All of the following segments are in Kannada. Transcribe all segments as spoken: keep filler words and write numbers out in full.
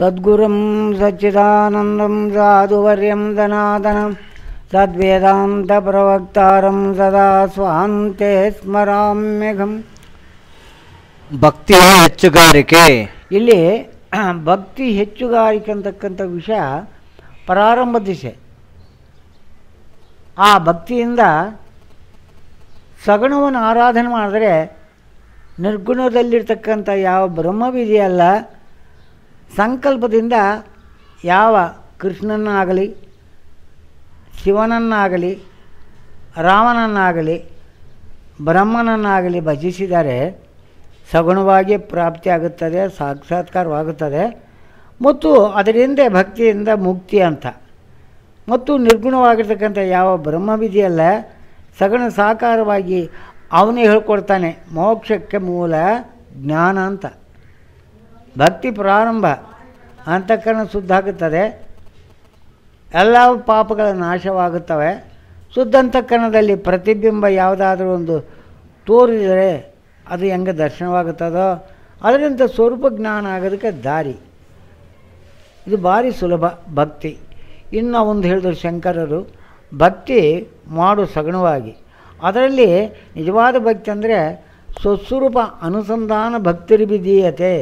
ಸದ್ಗುರುಂ ಸಚ್ಚಿದಾನಂದಂ ಸಾಧುವರ್ಯಂ ಧನಾದನಂ ಸದ್ವೇದಾಂತ ಪ್ರವಕ್ತಾರಂ ಸದಾ ಸ್ವಾಂತೆ ಸ್ಮರಾಮ್ಯಘಂ. ಭಕ್ತಿಯ ಹೆಚ್ಚುಗಾರಿಕೆ. ಇಲ್ಲಿ ಭಕ್ತಿ ಹೆಚ್ಚುಗಾರಿಕೆ ಅಂತಕ್ಕಂಥ ವಿಷಯ ಪ್ರಾರಂಭ ದಿಶೆ. ಆ ಭಕ್ತಿಯಿಂದ ಸಗುಣವನ್ನು ಆರಾಧನೆ ಮಾಡಿದ್ರೆ ನಿರ್ಗುಣದಲ್ಲಿರ್ತಕ್ಕಂಥ ಯಾವ ಬ್ರಹ್ಮವಿದೆಯಲ್ಲ, ಸಂಕಲ್ಪದಿಂದ ಯಾವ ಕೃಷ್ಣನಾಗಲಿ ಶಿವನನ್ನಾಗಲಿ ರಾಮನನ್ನಾಗಲಿ ಬ್ರಹ್ಮನನ್ನಾಗಲಿ ಭಜಿಸಿದರೆ ಸಗುಣವಾಗಿ ಪ್ರಾಪ್ತಿಯಾಗುತ್ತದೆ, ಸಾಕ್ಷಾತ್ಕಾರವಾಗುತ್ತದೆ. ಮತ್ತು ಅದರಿಂದ ಭಕ್ತಿಯಿಂದ ಮುಕ್ತಿ ಅಂತ. ಮತ್ತು ನಿರ್ಗುಣವಾಗಿರ್ತಕ್ಕಂಥ ಯಾವ ಬ್ರಹ್ಮವಿದೆಯಲ್ಲ, ಸಗುಣ ಸಾಕಾರವಾಗಿ ಅವನೇ ಹೇಳ್ಕೊಡ್ತಾನೆ ಮೋಕ್ಷಕ್ಕೆ ಮೂಲ ಜ್ಞಾನ ಅಂತ. ಭಕ್ತಿ ಪ್ರಾರಂಭ ಅಂತಃಕರಣ ಶುದ್ಧ ಆಗುತ್ತದೆ, ಎಲ್ಲ ಪಾಪಗಳ ನಾಶವಾಗುತ್ತವೆ. ಶುದ್ಧ ಅಂತಃಕರಣದಲ್ಲಿ ಪ್ರತಿಬಿಂಬ ಯಾವುದಾದ್ರೂ ಒಂದು ತೋರಿದರೆ ಅದು ಹೆಂಗೆ ದರ್ಶನವಾಗುತ್ತದೋ ಅದರಿಂದ ಸ್ವರೂಪ ಜ್ಞಾನ ಆಗೋದಕ್ಕೆ ದಾರಿ. ಇದು ಭಾರಿ ಸುಲಭ ಭಕ್ತಿ. ಇನ್ನು ಒಂದು ಹೇಳಿದ್ರು ಶಂಕರರು, ಭಕ್ತಿ ಮಾಡು ಸಗುಣವಾಗಿ. ಅದರಲ್ಲಿ ನಿಜವಾದ ಭಕ್ತಿ ಅಂದರೆ ಸ್ವಸ್ವರೂಪ ಅನುಸಂಧಾನ ಭಕ್ತಿರ್ವಿಧೀಯತೆ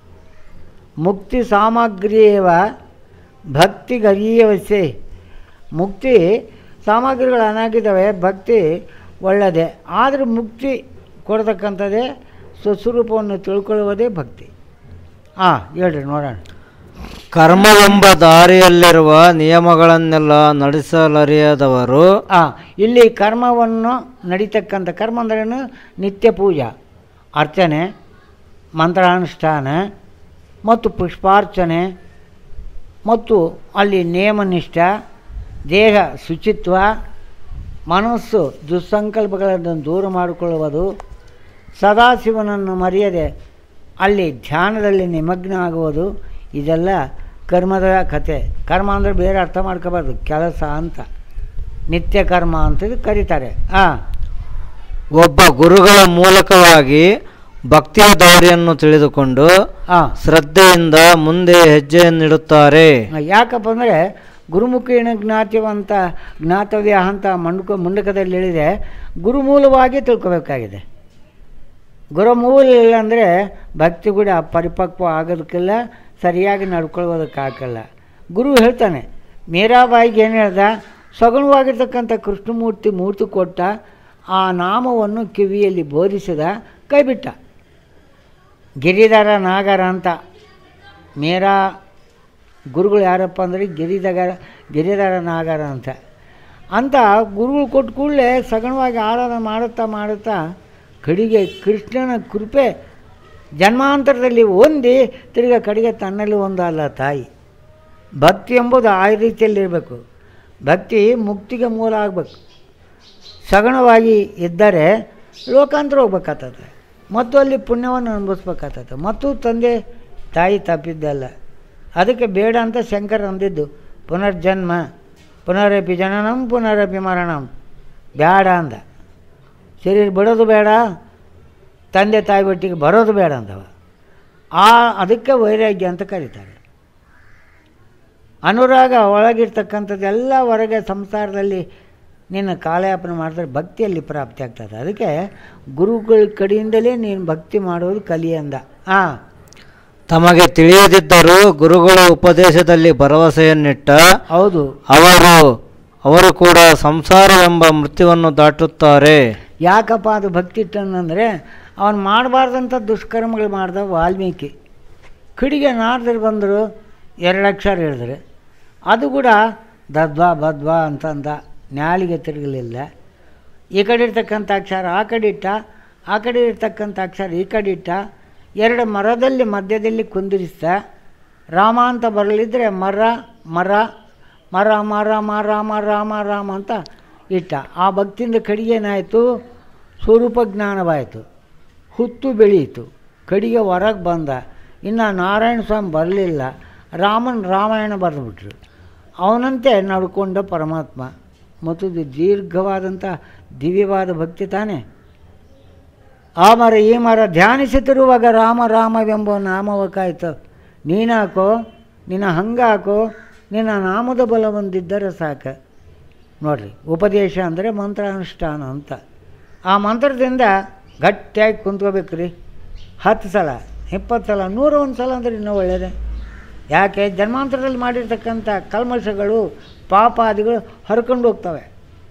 ಮುಕ್ತಿ ಸಾಮಗ್ರಿಯೇವ ಭಕ್ತಿಗರೀಯವಸೆ. ಮುಕ್ತಿ ಸಾಮಗ್ರಿಗಳು ಅನಾಗಿದ್ದಾವೆ, ಭಕ್ತಿ ಒಳ್ಳೆಯದೇ. ಆದರೆ ಮುಕ್ತಿ ಕೊಡ್ತಕ್ಕಂಥದ್ದೇ ಸ್ವಸ್ವರೂಪವನ್ನು ತಿಳ್ಕೊಳ್ಳುವುದೇ ಭಕ್ತಿ. ಹಾಂ ಹೇಳ್ರಿ ನೋಡೋಣ. ಕರ್ಮವೆಂಬ ದಾರಿಯಲ್ಲಿರುವ ನಿಯಮಗಳನ್ನೆಲ್ಲ ನಡೆಸಲರಿಯದವರು. ಹಾಂ ಇಲ್ಲಿ ಕರ್ಮವನ್ನು ನಡೀತಕ್ಕಂಥ ಕರ್ಮ ಅಂದ್ರೇನು? ನಿತ್ಯ ಪೂಜಾ, ಅರ್ಚನೆ, ಮಂತ್ರಾನುಷ್ಠಾನ ಮತ್ತು ಪುಷ್ಪಾರ್ಚನೆ ಮತ್ತು ಅಲ್ಲಿ ನೇಮನಿಷ್ಠ, ದೇಹ ಶುಚಿತ್ವ, ಮನಸ್ಸು ದುಸ್ಸಂಕಲ್ಪಗಳನ್ನು ದೂರ ಮಾಡಿಕೊಳ್ಳುವುದು, ಸದಾಶಿವನನ್ನು ಮರೆಯದೆ ಅಲ್ಲಿ ಧ್ಯಾನದಲ್ಲಿ ನಿಮಗ್ನ ಆಗುವುದು, ಇದೆಲ್ಲ ಕರ್ಮದ ಕತೆ. ಕರ್ಮ ಅಂದರೆ ಬೇರೆ ಅರ್ಥ ಮಾಡ್ಕೋಬಾರ್ದು, ಕೆಲಸ ಅಂತ. ನಿತ್ಯ ಕರ್ಮ ಅಂತ ಕರೀತಾರೆ. ಹಾಂ ಒಬ್ಬ ಗುರುಗಳ ಮೂಲಕವಾಗಿ ಭಕ್ತಿಯ ದಾರಿಯನ್ನು ತಿಳಿದುಕೊಂಡು ಹಾಂ ಶ್ರದ್ಧೆಯಿಂದ ಮುಂದೆ ಹೆಜ್ಜೆಯನ್ನಿಡುತ್ತಾರೆ. ಯಾಕಪ್ಪ ಅಂದರೆ ಗುರುಮುಖೇನ ಜ್ಞಾತ್ಯವಂತ ಜ್ಞಾತವ್ಯ ಅಂತ ಮಂಡಕ ಮುಂಡಕದಲ್ಲಿ ಹೇಳಿದೆ. ಗುರುಮೂಲವಾಗಿ ತಿಳ್ಕೊಬೇಕಾಗಿದೆ. ಗುರುಮೂಲ ಇಲ್ಲ ಅಂದರೆ ಭಕ್ತಿ ಕೂಡ ಪರಿಪಕ್ವ ಆಗೋದಕ್ಕಿಲ್ಲ, ಸರಿಯಾಗಿ ನಡ್ಕೊಳ್ಳೋದಕ್ಕಾಗಲ್ಲ. ಗುರು ಹೇಳ್ತಾನೆ, ಮೀರಾಬಾಯಿಗೆ ಏನು ಹೇಳ್ದ? ಸಗುಣವಾಗಿರ್ತಕ್ಕಂಥ ಕೃಷ್ಣಮೂರ್ತಿ ಮೂರ್ತಿ ಕೊಟ್ಟ, ಆ ನಾಮವನ್ನು ಕಿವಿಯಲ್ಲಿ ಬೋಧಿಸಿದ, ಕೈಬಿಟ್ಟ. ಗಿರಿಧರ ನಾಗರ ಅಂತ ಮೀರಾ ಗುರುಗಳು ಯಾರಪ್ಪ ಅಂದರೆ ಗಿರಿಧರ ಗಿರಿಧರ ನಾಗರ ಅಂತ ಅಂತ ಗುರುಗಳು ಕೊಟ್ಟ ಕೂಡಲೇ ಸಗುಣವಾಗಿ ಆರಾಧನೆ ಮಾಡುತ್ತಾ ಮಾಡುತ್ತಾ ಕಡೆಗೆ ಕೃಷ್ಣನ ಕೃಪೆ ಜನ್ಮಾಂತರದಲ್ಲಿ ಹೊಂದಿ ತಿರ್ಗಿ ಕಡೆಗೆ ತನ್ನಲ್ಲಿ ಒಂದಲ್ಲ ತಾಯಿ. ಭಕ್ತಿ ಎಂಬುದು ಆ ರೀತಿಯಲ್ಲಿರಬೇಕು. ಭಕ್ತಿ ಮುಕ್ತಿಗೆ ಮೂಲ ಆಗಬೇಕು. ಸಗುಣವಾಗಿ ಇದ್ದರೆ ಲೋಕಾಂತರ ಹೋಗ್ಬೇಕಾಗ್ತದೆ, ಮತ್ತು ಅಲ್ಲಿ ಪುಣ್ಯವನ್ನು ಅನುಭವಿಸ್ಬೇಕಾಗ್ತದೆ. ಮತ್ತು ತಂದೆ ತಾಯಿ ತಪ್ಪಿದ್ದಲ್ಲ, ಅದಕ್ಕೆ ಬೇಡ ಅಂತ ಶಂಕರ ಅಂದಿದ್ದು. ಪುನರ್ಜನ್ಮ ಪುನರಪಿ ಜನನಂ ಪುನರಪಿ ಮರಣಂ ಬೇಡ ಅಂದ. ಶರೀರ ಬಿಡೋದು ಬೇಡ, ತಂದೆ ತಾಯಿ ಒಟ್ಟಿಗೆ ಬರೋದು ಬೇಡ ಅಂದವ. ಆ ಅದಕ್ಕೆ ವೈರಾಗ್ಯ ಅಂತ ಕರೀತಾರೆ. ಅನುರಾಗ ಒಳಗಿರ್ತಕ್ಕಂಥದ್ದೆಲ್ಲ ಹೊರಗೆ ಸಂಸಾರದಲ್ಲಿ ನಿನ್ನ ಕಾಲಯಾಪನೆ ಮಾಡಿದ್ರೆ ಭಕ್ತಿಯಲ್ಲಿ ಪ್ರಾಪ್ತಿ ಆಗ್ತದೆ. ಅದಕ್ಕೆ ಗುರುಗಳ ಕಡೆಯಿಂದಲೇ ನೀನು ಭಕ್ತಿ ಮಾಡೋದು ಕಲಿ ಅಂದ. ಹಾಂ ತಮಗೆ ತಿಳಿಯದಿದ್ದರೂ ಗುರುಗಳ ಉಪದೇಶದಲ್ಲಿ ಭರವಸೆಯನ್ನಿಟ್ಟ ಹೌದು ಅವರು ಅವರು ಕೂಡ ಸಂಸಾರವೆಂಬ ಮೃತ್ಯುವನ್ನು ದಾಟುತ್ತಾರೆ. ಯಾಕಪ್ಪ ಅದು ಭಕ್ತಿ ಇಟ್ಟನಂದರೆ ಅವನು ಮಾಡಬಾರ್ದಂಥ ದುಷ್ಕರ್ಮಗಳು ಮಾಡ್ದ ವಾಲ್ಮೀಕಿ. ಕಡೆಗೆ ನಾರದರು ಬಂದರು, ಎರಡು ಅಕ್ಷರ ಹೇಳಿದ್ರೆ ಅದು ಕೂಡ ದದ್ವಾ ಬದ್ವಾ ಅಂತಂದ, ನ್ಯಾಳಿಗೆ ತಿರುಗಲಿಲ್ಲ. ಈ ಕಡೆ ಇರ್ತಕ್ಕಂಥ ಅಕ್ಷರ ಆ ಕಡೆ ಇಟ್ಟ, ಆ ಕಡೆ ಇರ್ತಕ್ಕಂಥ ಅಕ್ಷರ ಈ ಕಡೆ ಇಟ್ಟ. ಎರಡು ಮರದಲ್ಲಿ ಮಧ್ಯದಲ್ಲಿ ಕುಂದಿರಿಸ್ತ. ರಾಮ ಅಂತ ಬರಲಿದ್ರೆ ಮರ ಮರ ಮರ ಮರ ಮರ ರಾಮ ರಾಮ ರಾಮ ಅಂತ ಇಟ್ಟ. ಆ ಭಕ್ತಿಯಿಂದ ಕಡೆಗೆ ಏನಾಯಿತು? ಸ್ವರೂಪ ಜ್ಞಾನವಾಯಿತು, ಹುತ್ತು ಬೆಳೆಯಿತು, ಕಡೆಗೆ ಹೊರಗೆ ಬಂದ. ಇನ್ನು ನಾರಾಯಣ ಸ್ವಾಮಿ ಬರಲಿಲ್ಲ, ರಾಮನ ರಾಮಾಯಣ ಬರೆದುಬಿಟ್ರು. ಅವನಂತೆ ನಡ್ಕೊಂಡ ಪರಮಾತ್ಮ. ಮತ್ತು ಇದು ದೀರ್ಘವಾದಂಥ ದಿವ್ಯವಾದ ಭಕ್ತಿ ತಾನೇ. ಆ ಮರ ಈ ಮರ ಧ್ಯಾನಿಸುತ್ತಿರುವಾಗ ರಾಮ ರಾಮವೆಂಬ ನಾಮವಕ್ಕಾಯಿತು. ನೀನಾಕೋ ನಿನ್ನ ಹಂಗಾಕು, ನಿನ್ನ ನಾಮದ ಬಲ ಹೊಂದಿದ್ದರೆ ಸಾಕು. ನೋಡಿರಿ, ಉಪದೇಶ ಅಂದರೆ ಮಂತ್ರಾನುಷ್ಠಾನ ಅಂತ. ಆ ಮಂತ್ರದಿಂದ ಗಟ್ಟಿಯಾಗಿ ಕುಂತ್ಕೋಬೇಕು ರೀ. ಹತ್ತು ಸಲ, ಇಪ್ಪತ್ತು ಸಲ, ನೂರ ಒಂದು ಸಲ ಅಂದರೆ ಇನ್ನೂ ಒಳ್ಳೆಯದೇ. ಯಾಕೆ? ಜನ್ಮಾಂತರದಲ್ಲಿ ಮಾಡಿರ್ತಕ್ಕಂಥ ಕಲ್ಮಶಗಳು, ಪಾಪಾದಿಗಳು ಹರ್ಕೊಂಡು ಹೋಗ್ತವೆ,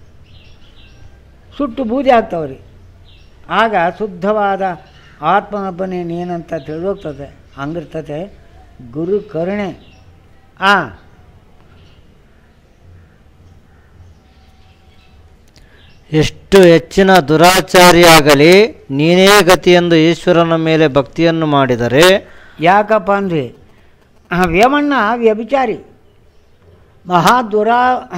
ಸುಟ್ಟು ಬೂದಿ ಆಗ್ತವೆ ರೀ. ಆಗ ಶುದ್ಧವಾದ ಆತ್ಮನೊಬ್ಬನೇ ನೀನಂತ ತಿಳಿದೋಗ್ತದೆ. ಹಂಗಿರ್ತದೆ ಗುರು ಕರುಣೆ. ಆ ಎಷ್ಟು ಹೆಚ್ಚಿನ ದುರಾಚಾರಿಯಾಗಲಿ ನೀನೇ ಗತಿಯೆಂದು ಈಶ್ವರನ ಮೇಲೆ ಭಕ್ತಿಯನ್ನು ಮಾಡಿದರೆ. ಯಾಕಪ್ಪ ಅಂದರೆ ವ್ಯಮಣ್ಣ ವ್ಯಭಿಚಾರಿ, ಮಹಾ ದುರಾ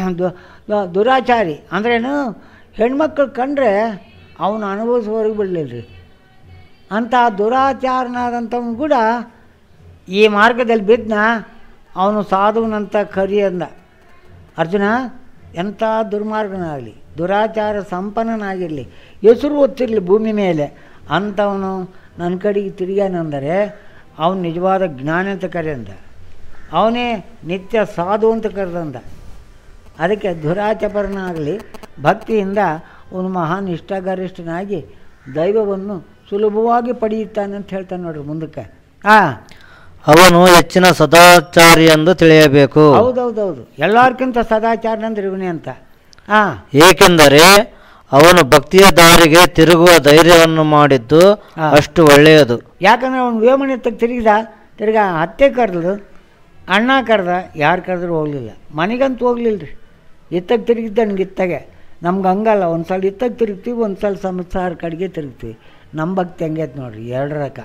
ದುರಾಚಾರಿ ಅಂದ್ರೇನು, ಹೆಣ್ಮಕ್ಳು ಕಂಡ್ರೆ ಅವನು ಅನುಭವಿಸುವವರೆಗೆ ಬಿಡಲಿಲ್ಲ ರೀ. ಅಂಥ ದುರಾಚಾರನಾದಂಥವನು ಕೂಡ ಈ ಮಾರ್ಗದಲ್ಲಿ ಬಿದ್ದನ, ಅವನು ಸಾಧುವನಂತ ಕರಿ ಅಂದ ಅರ್ಜುನ. ಎಂಥ ದುರ್ಮಾರ್ಗನಾಗಲಿ, ದುರಾಚಾರ ಸಂಪನ್ನನಾಗಿರಲಿ, ಹೆಸರು ಹೊತ್ತಿರಲಿ ಭೂಮಿ ಮೇಲೆ, ಅಂಥವನು ನನ್ನ ಕಡೆಗೆ ತಿರುಗಾನಂದರೆ ಅವನು ನಿಜವಾದ ಜ್ಞಾನ ಅಂತ ಕರೆಯಂದ, ಅವನೇ ನಿತ್ಯ ಸಾಧು ಅಂತ ಕರೆದಂದ. ಅದಕ್ಕೆ ದುರಾಚಾರನಾಗಲಿ ಭಕ್ತಿಯಿಂದ ಅವನು ಮಹಾನ್ ಇಷ್ಟಗರಿಷ್ಠನಾಗಿ ದೈವವನ್ನು ಸುಲಭವಾಗಿ ಪಡೆಯುತ್ತಾನೆ ಅಂತ ಹೇಳ್ತಾನೆ ನೋಡ್ರಿ ಮುಂದಕ್ಕೆ. ಹಾಂ, ಅವನು ಹೆಚ್ಚಿನ ಸದಾಚಾರಿ ಎಂದು ತಿಳಿಯಬೇಕು. ಹೌದೌದೌದು, ಎಲ್ಲರಿಗಿಂತ ಸದಾಚಾರ ಅಂದ್ರೆ ಇವನೇ ಅಂತ. ಹಾಂ, ಏಕೆಂದರೆ ಅವನು ಭಕ್ತಿಯ ದಾರಿಗೆ ತಿರುಗುವ ಧೈರ್ಯವನ್ನು ಮಾಡಿದ್ದು ಅಷ್ಟು ಒಳ್ಳೆಯದು. ಯಾಕಂದರೆ ಅವನು ವೇಮನೆತ್ತಕ್ಕೆ ತಿರುಗಿದ, ತಿರ್ಗಾ ಅತ್ತೆ ಕರೆದ್ರು, ಅಣ್ಣ ಕರೆದ, ಯಾರು ಕರೆದ್ರು ಹೋಗಲಿಲ್ಲ, ಮನೆಗಂತೂ ಹೋಗ್ಲಿಲ್ಲ ರೀ. ಇತ್ತಗೆ ತಿರುಗಿದ್ದ ನನಗೆ ಇತ್ತಗೆ. ನಮ್ಗೆ ಹಂಗಲ್ಲ, ಒಂದು ಸಲ ಇತ್ತಗೆ ತಿರುಗ್ತೀವಿ, ಒಂದು ಸಲ ಸಂಸಾರ ಕಡೆಗೆ ತಿರುಗ್ತೀವಿ. ನಮ್ಮ ಭಕ್ತಿ ಹಂಗೈತೆ ನೋಡ್ರಿ, ಎರಡು ರಕ.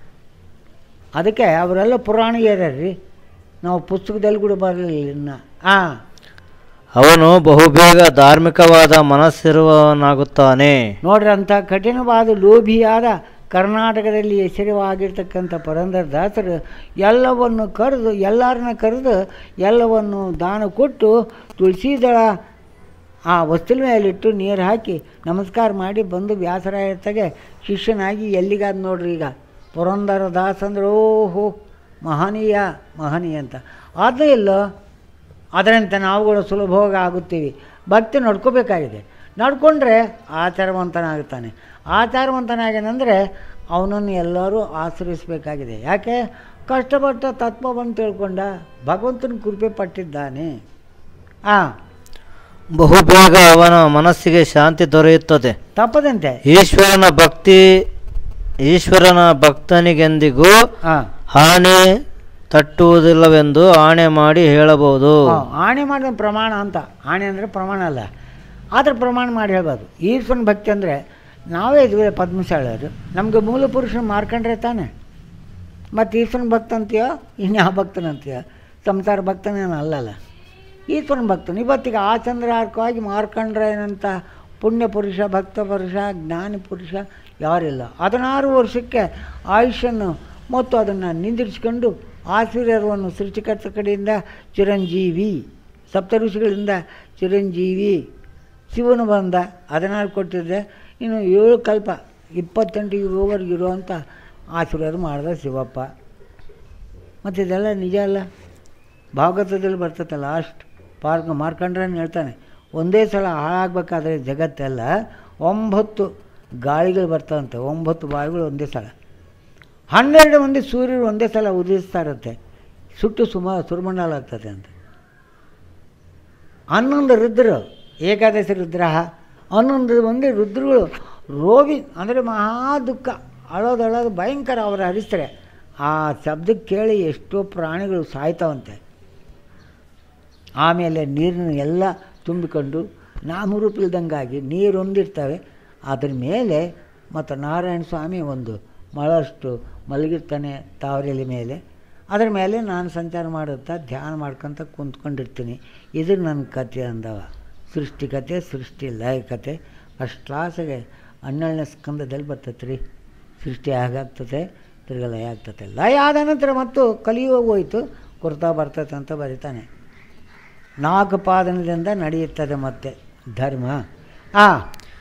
ಅದಕ್ಕೆ ಅವರೆಲ್ಲ ಪುರಾಣಿಯರ್ರಿ, ನಾವು ಪುಸ್ತಕದಲ್ಲಿ ಕೂಡ ಬರಲಿಲ್ಲ ಇನ್ನು. ಹಾಂ, ಅವನು ಬಹುಬೇಗ ಧಾರ್ಮಿಕವಾದ ಮನಸ್ಸಿರುವವನಾಗುತ್ತಾನೆ. ನೋಡ್ರಿ, ಅಂಥ ಕಠಿಣವಾದ ಲೋಭಿಯಾದ ಕರ್ನಾಟಕದಲ್ಲಿ ಹೆಸರುವಾಗಿರ್ತಕ್ಕಂಥ ಪುರಂದರದಾಸರು ಎಲ್ಲವನ್ನು ಕರೆದು ಎಲ್ಲರನ್ನ ಕರೆದು ಎಲ್ಲವನ್ನು ದಾನ ಕೊಟ್ಟು ತುಳಸಿದಳ ಆ ವಸ್ತುಲ ಮೇಲಿಟ್ಟು ನೀರು ಹಾಕಿ ನಮಸ್ಕಾರ ಮಾಡಿ ಬಂದು ವ್ಯಾಸರಾಯರ್ತಾಗೆ ಶಿಷ್ಯನಾಗಿ ಎಲ್ಲಿಗಾದ ನೋಡ್ರಿ. ಈಗ ಪುರಂದರದಾಸ ಅಂದ್ರೆ ಓಹೋ ಮಹನೀಯ ಮಹನೀಯ ಅಂತ. ಅದು ಇಲ್ಲೋ ಅದರಂತೆ ನಾವುಗಳು ಸುಲಭವಾಗಿ ಆಗುತ್ತೀವಿ. ಭಕ್ತಿ ನಡ್ಕೋಬೇಕಾಗಿದೆ, ನಡ್ಕೊಂಡ್ರೆ ಆಚಾರವಂತನಾಗುತ್ತಾನೆ. ಆಚಾರವಂತನಾಗೇನೆಂದರೆ ಅವನನ್ನು ಎಲ್ಲರೂ ಆಶ್ರಯಿಸಬೇಕಾಗಿದೆ. ಯಾಕೆ? ಕಷ್ಟಪಟ್ಟ ತತ್ವವನ್ನು ತಿಳ್ಕೊಂಡ, ಭಗವಂತನ ಕೃಪೆ ಪಟ್ಟಿದ್ದಾನೆ. ಹಾಂ, ಬಹುಬೇಗ ಅವನ ಮನಸ್ಸಿಗೆ ಶಾಂತಿ ದೊರೆಯುತ್ತದೆ. ತಪ್ಪದಂತೆ ಈಶ್ವರನ ಭಕ್ತಿ ಈಶ್ವರನ ಭಕ್ತನಿಗೆಂದಿಗೂ ಹಾನಿ ತಟ್ಟುವುದಿಲ್ಲವೆಂದು ಆಣೆ ಮಾಡಿ ಹೇಳಬಹುದು. ಆಣೆ ಮಾಡಿದ ಪ್ರಮಾಣ ಅಂತ. ಆಣೆ ಅಂದರೆ ಪ್ರಮಾಣ ಅಲ್ಲ, ಆದರೆ ಪ್ರಮಾಣ ಮಾಡಿ ಹೇಳ್ಬೋದು. ಈಶ್ವರನ ಭಕ್ತಿ ಅಂದರೆ ನಾವೇ ಇದ್ವಿ ಪದ್ಮಶಾಲೆಯವರು, ನಮಗೆ ಮೂಲ ಪುರುಷನ ಮಾರ್ಕೊಂಡ್ರೆ ತಾನೆ. ಮತ್ತು ಈಶ್ವರನ ಭಕ್ತ ಅಂತೀಯೋ ಇನ್ಯಾವ ಭಕ್ತನಂತೀಯೋ? ಸಂಸಾರ ಭಕ್ತನೇನು ಅಲ್ಲಲ್ಲ, ಈಶ್ವರನ ಭಕ್ತನು. ಇವತ್ತಿಗೆ ಆ ಚಂದ್ರಾರ್ಕವಾಗಿ ಮಾರ್ಕೊಂಡ್ರೇನಂತ ಪುಣ್ಯ ಪುರುಷ, ಭಕ್ತ ಪುರುಷ, ಜ್ಞಾನಿ ಪುರುಷ ಯಾರಿಲ್ಲ. ಹದಿನಾರು ವರ್ಷಕ್ಕೆ ಆಯುಷನ್ನು ಮತ್ತು ಅದನ್ನು ನಿಂದಿರಿಸ್ಕೊಂಡು ಆಶೀರ್ವಾದವನ್ನು ಸೃಷ್ಟಿಕರ್ತ ಕಡೆಯಿಂದ ಚಿರಂಜೀವಿ, ಸಪ್ತ ಋಷಿಗಳಿಂದ ಚಿರಂಜೀವಿ ಶಿವನು ಬಂದ, ಹದಿನಾರು ಕೊಟ್ಟಿದ್ದೆ. ಇನ್ನು ಏಳು ಕಲ್ಪ ಇಪ್ಪತ್ತೆಂಟಿಗೆ ಹೋಗೋರ್ಗಿರುವಂಥ ಆಶೀರ್ವಾದ ಮಾಡಿದ ಶಿವಪ್ಪ. ಮತ್ತು ಇದೆಲ್ಲ ನಿಜ ಅಲ್ಲ, ಭಾಗವತದಲ್ಲಿ ಬರ್ತದೆ. ಲಾಸ್ಟ್ ಪಾರ್ಕ್ ಮಾರ್ಕಂಡ್ರನ್ನು ಹೇಳ್ತಾನೆ, ಒಂದೇ ಸಲ ಹಾಳಾಗಬೇಕಾದ್ರೆ ಜಗತ್ತೆಲ್ಲ ಒಂಬತ್ತು ಗಾಳಿಗಳು ಬರ್ತಾವಂತೆ, ಒಂಬತ್ತು ಬಾವಿಗಳು ಒಂದೇ ಸಲ. ಹನ್ನೆರಡು ಮಂದಿ ಸೂರ್ಯರು ಒಂದೇ ಸಲ ಉದಿಸ್ತಾ ಇರುತ್ತೆ, ಸುಟ್ಟು ಸುಮ ಸುರ್ಮಂಡಲ ಆಗ್ತದೆ ಅಂತ. ಹನ್ನೊಂದು ರುದ್ರರು, ಏಕಾದಶಿ ರುದ್ರ, ಹನ್ನೊಂದು ಮಂದಿ ರುದ್ರಗಳು ರೋಗಿ ಅಂದರೆ ಮಹಾ ದುಃಖ, ಅಳೋದಳೋದು ಭಯಂಕರ. ಅವರು ಹರಿಸ್ತಾರೆ, ಆ ಶಬ್ದಕ್ಕೆ ಕೇಳಿ ಎಷ್ಟೋ ಪ್ರಾಣಿಗಳು ಸಾಯ್ತಾವಂತೆ. ಆಮೇಲೆ ನೀರಿನ ಎಲ್ಲ ತುಂಬಿಕೊಂಡು ನಾಮರೂಪಿಲ್ದಂಗಾಗಿ ನೀರು ಹೊಂದಿರ್ತವೆ. ಅದ್ರ ಮೇಲೆ ಮತ್ತು ನಾರಾಯಣ ಸ್ವಾಮಿ ಒಂದು ಮಳಷ್ಟು ಮಲಗಿರ್ತಾನೆ ತಾವರೆಲೆ ಮೇಲೆ. ಅದರ ಮೇಲೆ ನಾನು ಸಂಚಾರ ಮಾಡುತ್ತಾ ಧ್ಯಾನ ಮಾಡ್ಕೊತ ಕುಂತ್ಕೊಂಡಿರ್ತೀನಿ. ಇದು ನನ್ನ ಕತೆ ಅಂದವ. ಸೃಷ್ಟಿ ಕತೆ, ಸೃಷ್ಟಿ ಲಯ ಕತೆ. ಫಸ್ಟ್ ಕ್ಲಾಸಿಗೆ ಹನ್ನೆರಡನೇ ಸ್ಕಂದದಲ್ಲಿ ಬರ್ತೈತೆ ರೀ. ಸೃಷ್ಟಿ ಆಗಾಗ್ತದೆ, ತಿರ್ಗ ಲಯ ಆಗ್ತದೆ. ಲಯ ಆದ ನಂತರ ಮತ್ತು ಕಲಿಯುವ ಹೋಯ್ತು, ಕೊಡ್ತಾ ಬರ್ತೈತೆ ಅಂತ ಬರೀತಾನೆ. ನಾಲ್ಕು ಪಾದನದಿಂದ ನಡೆಯುತ್ತದೆ ಮತ್ತೆ ಧರ್ಮ. ಆ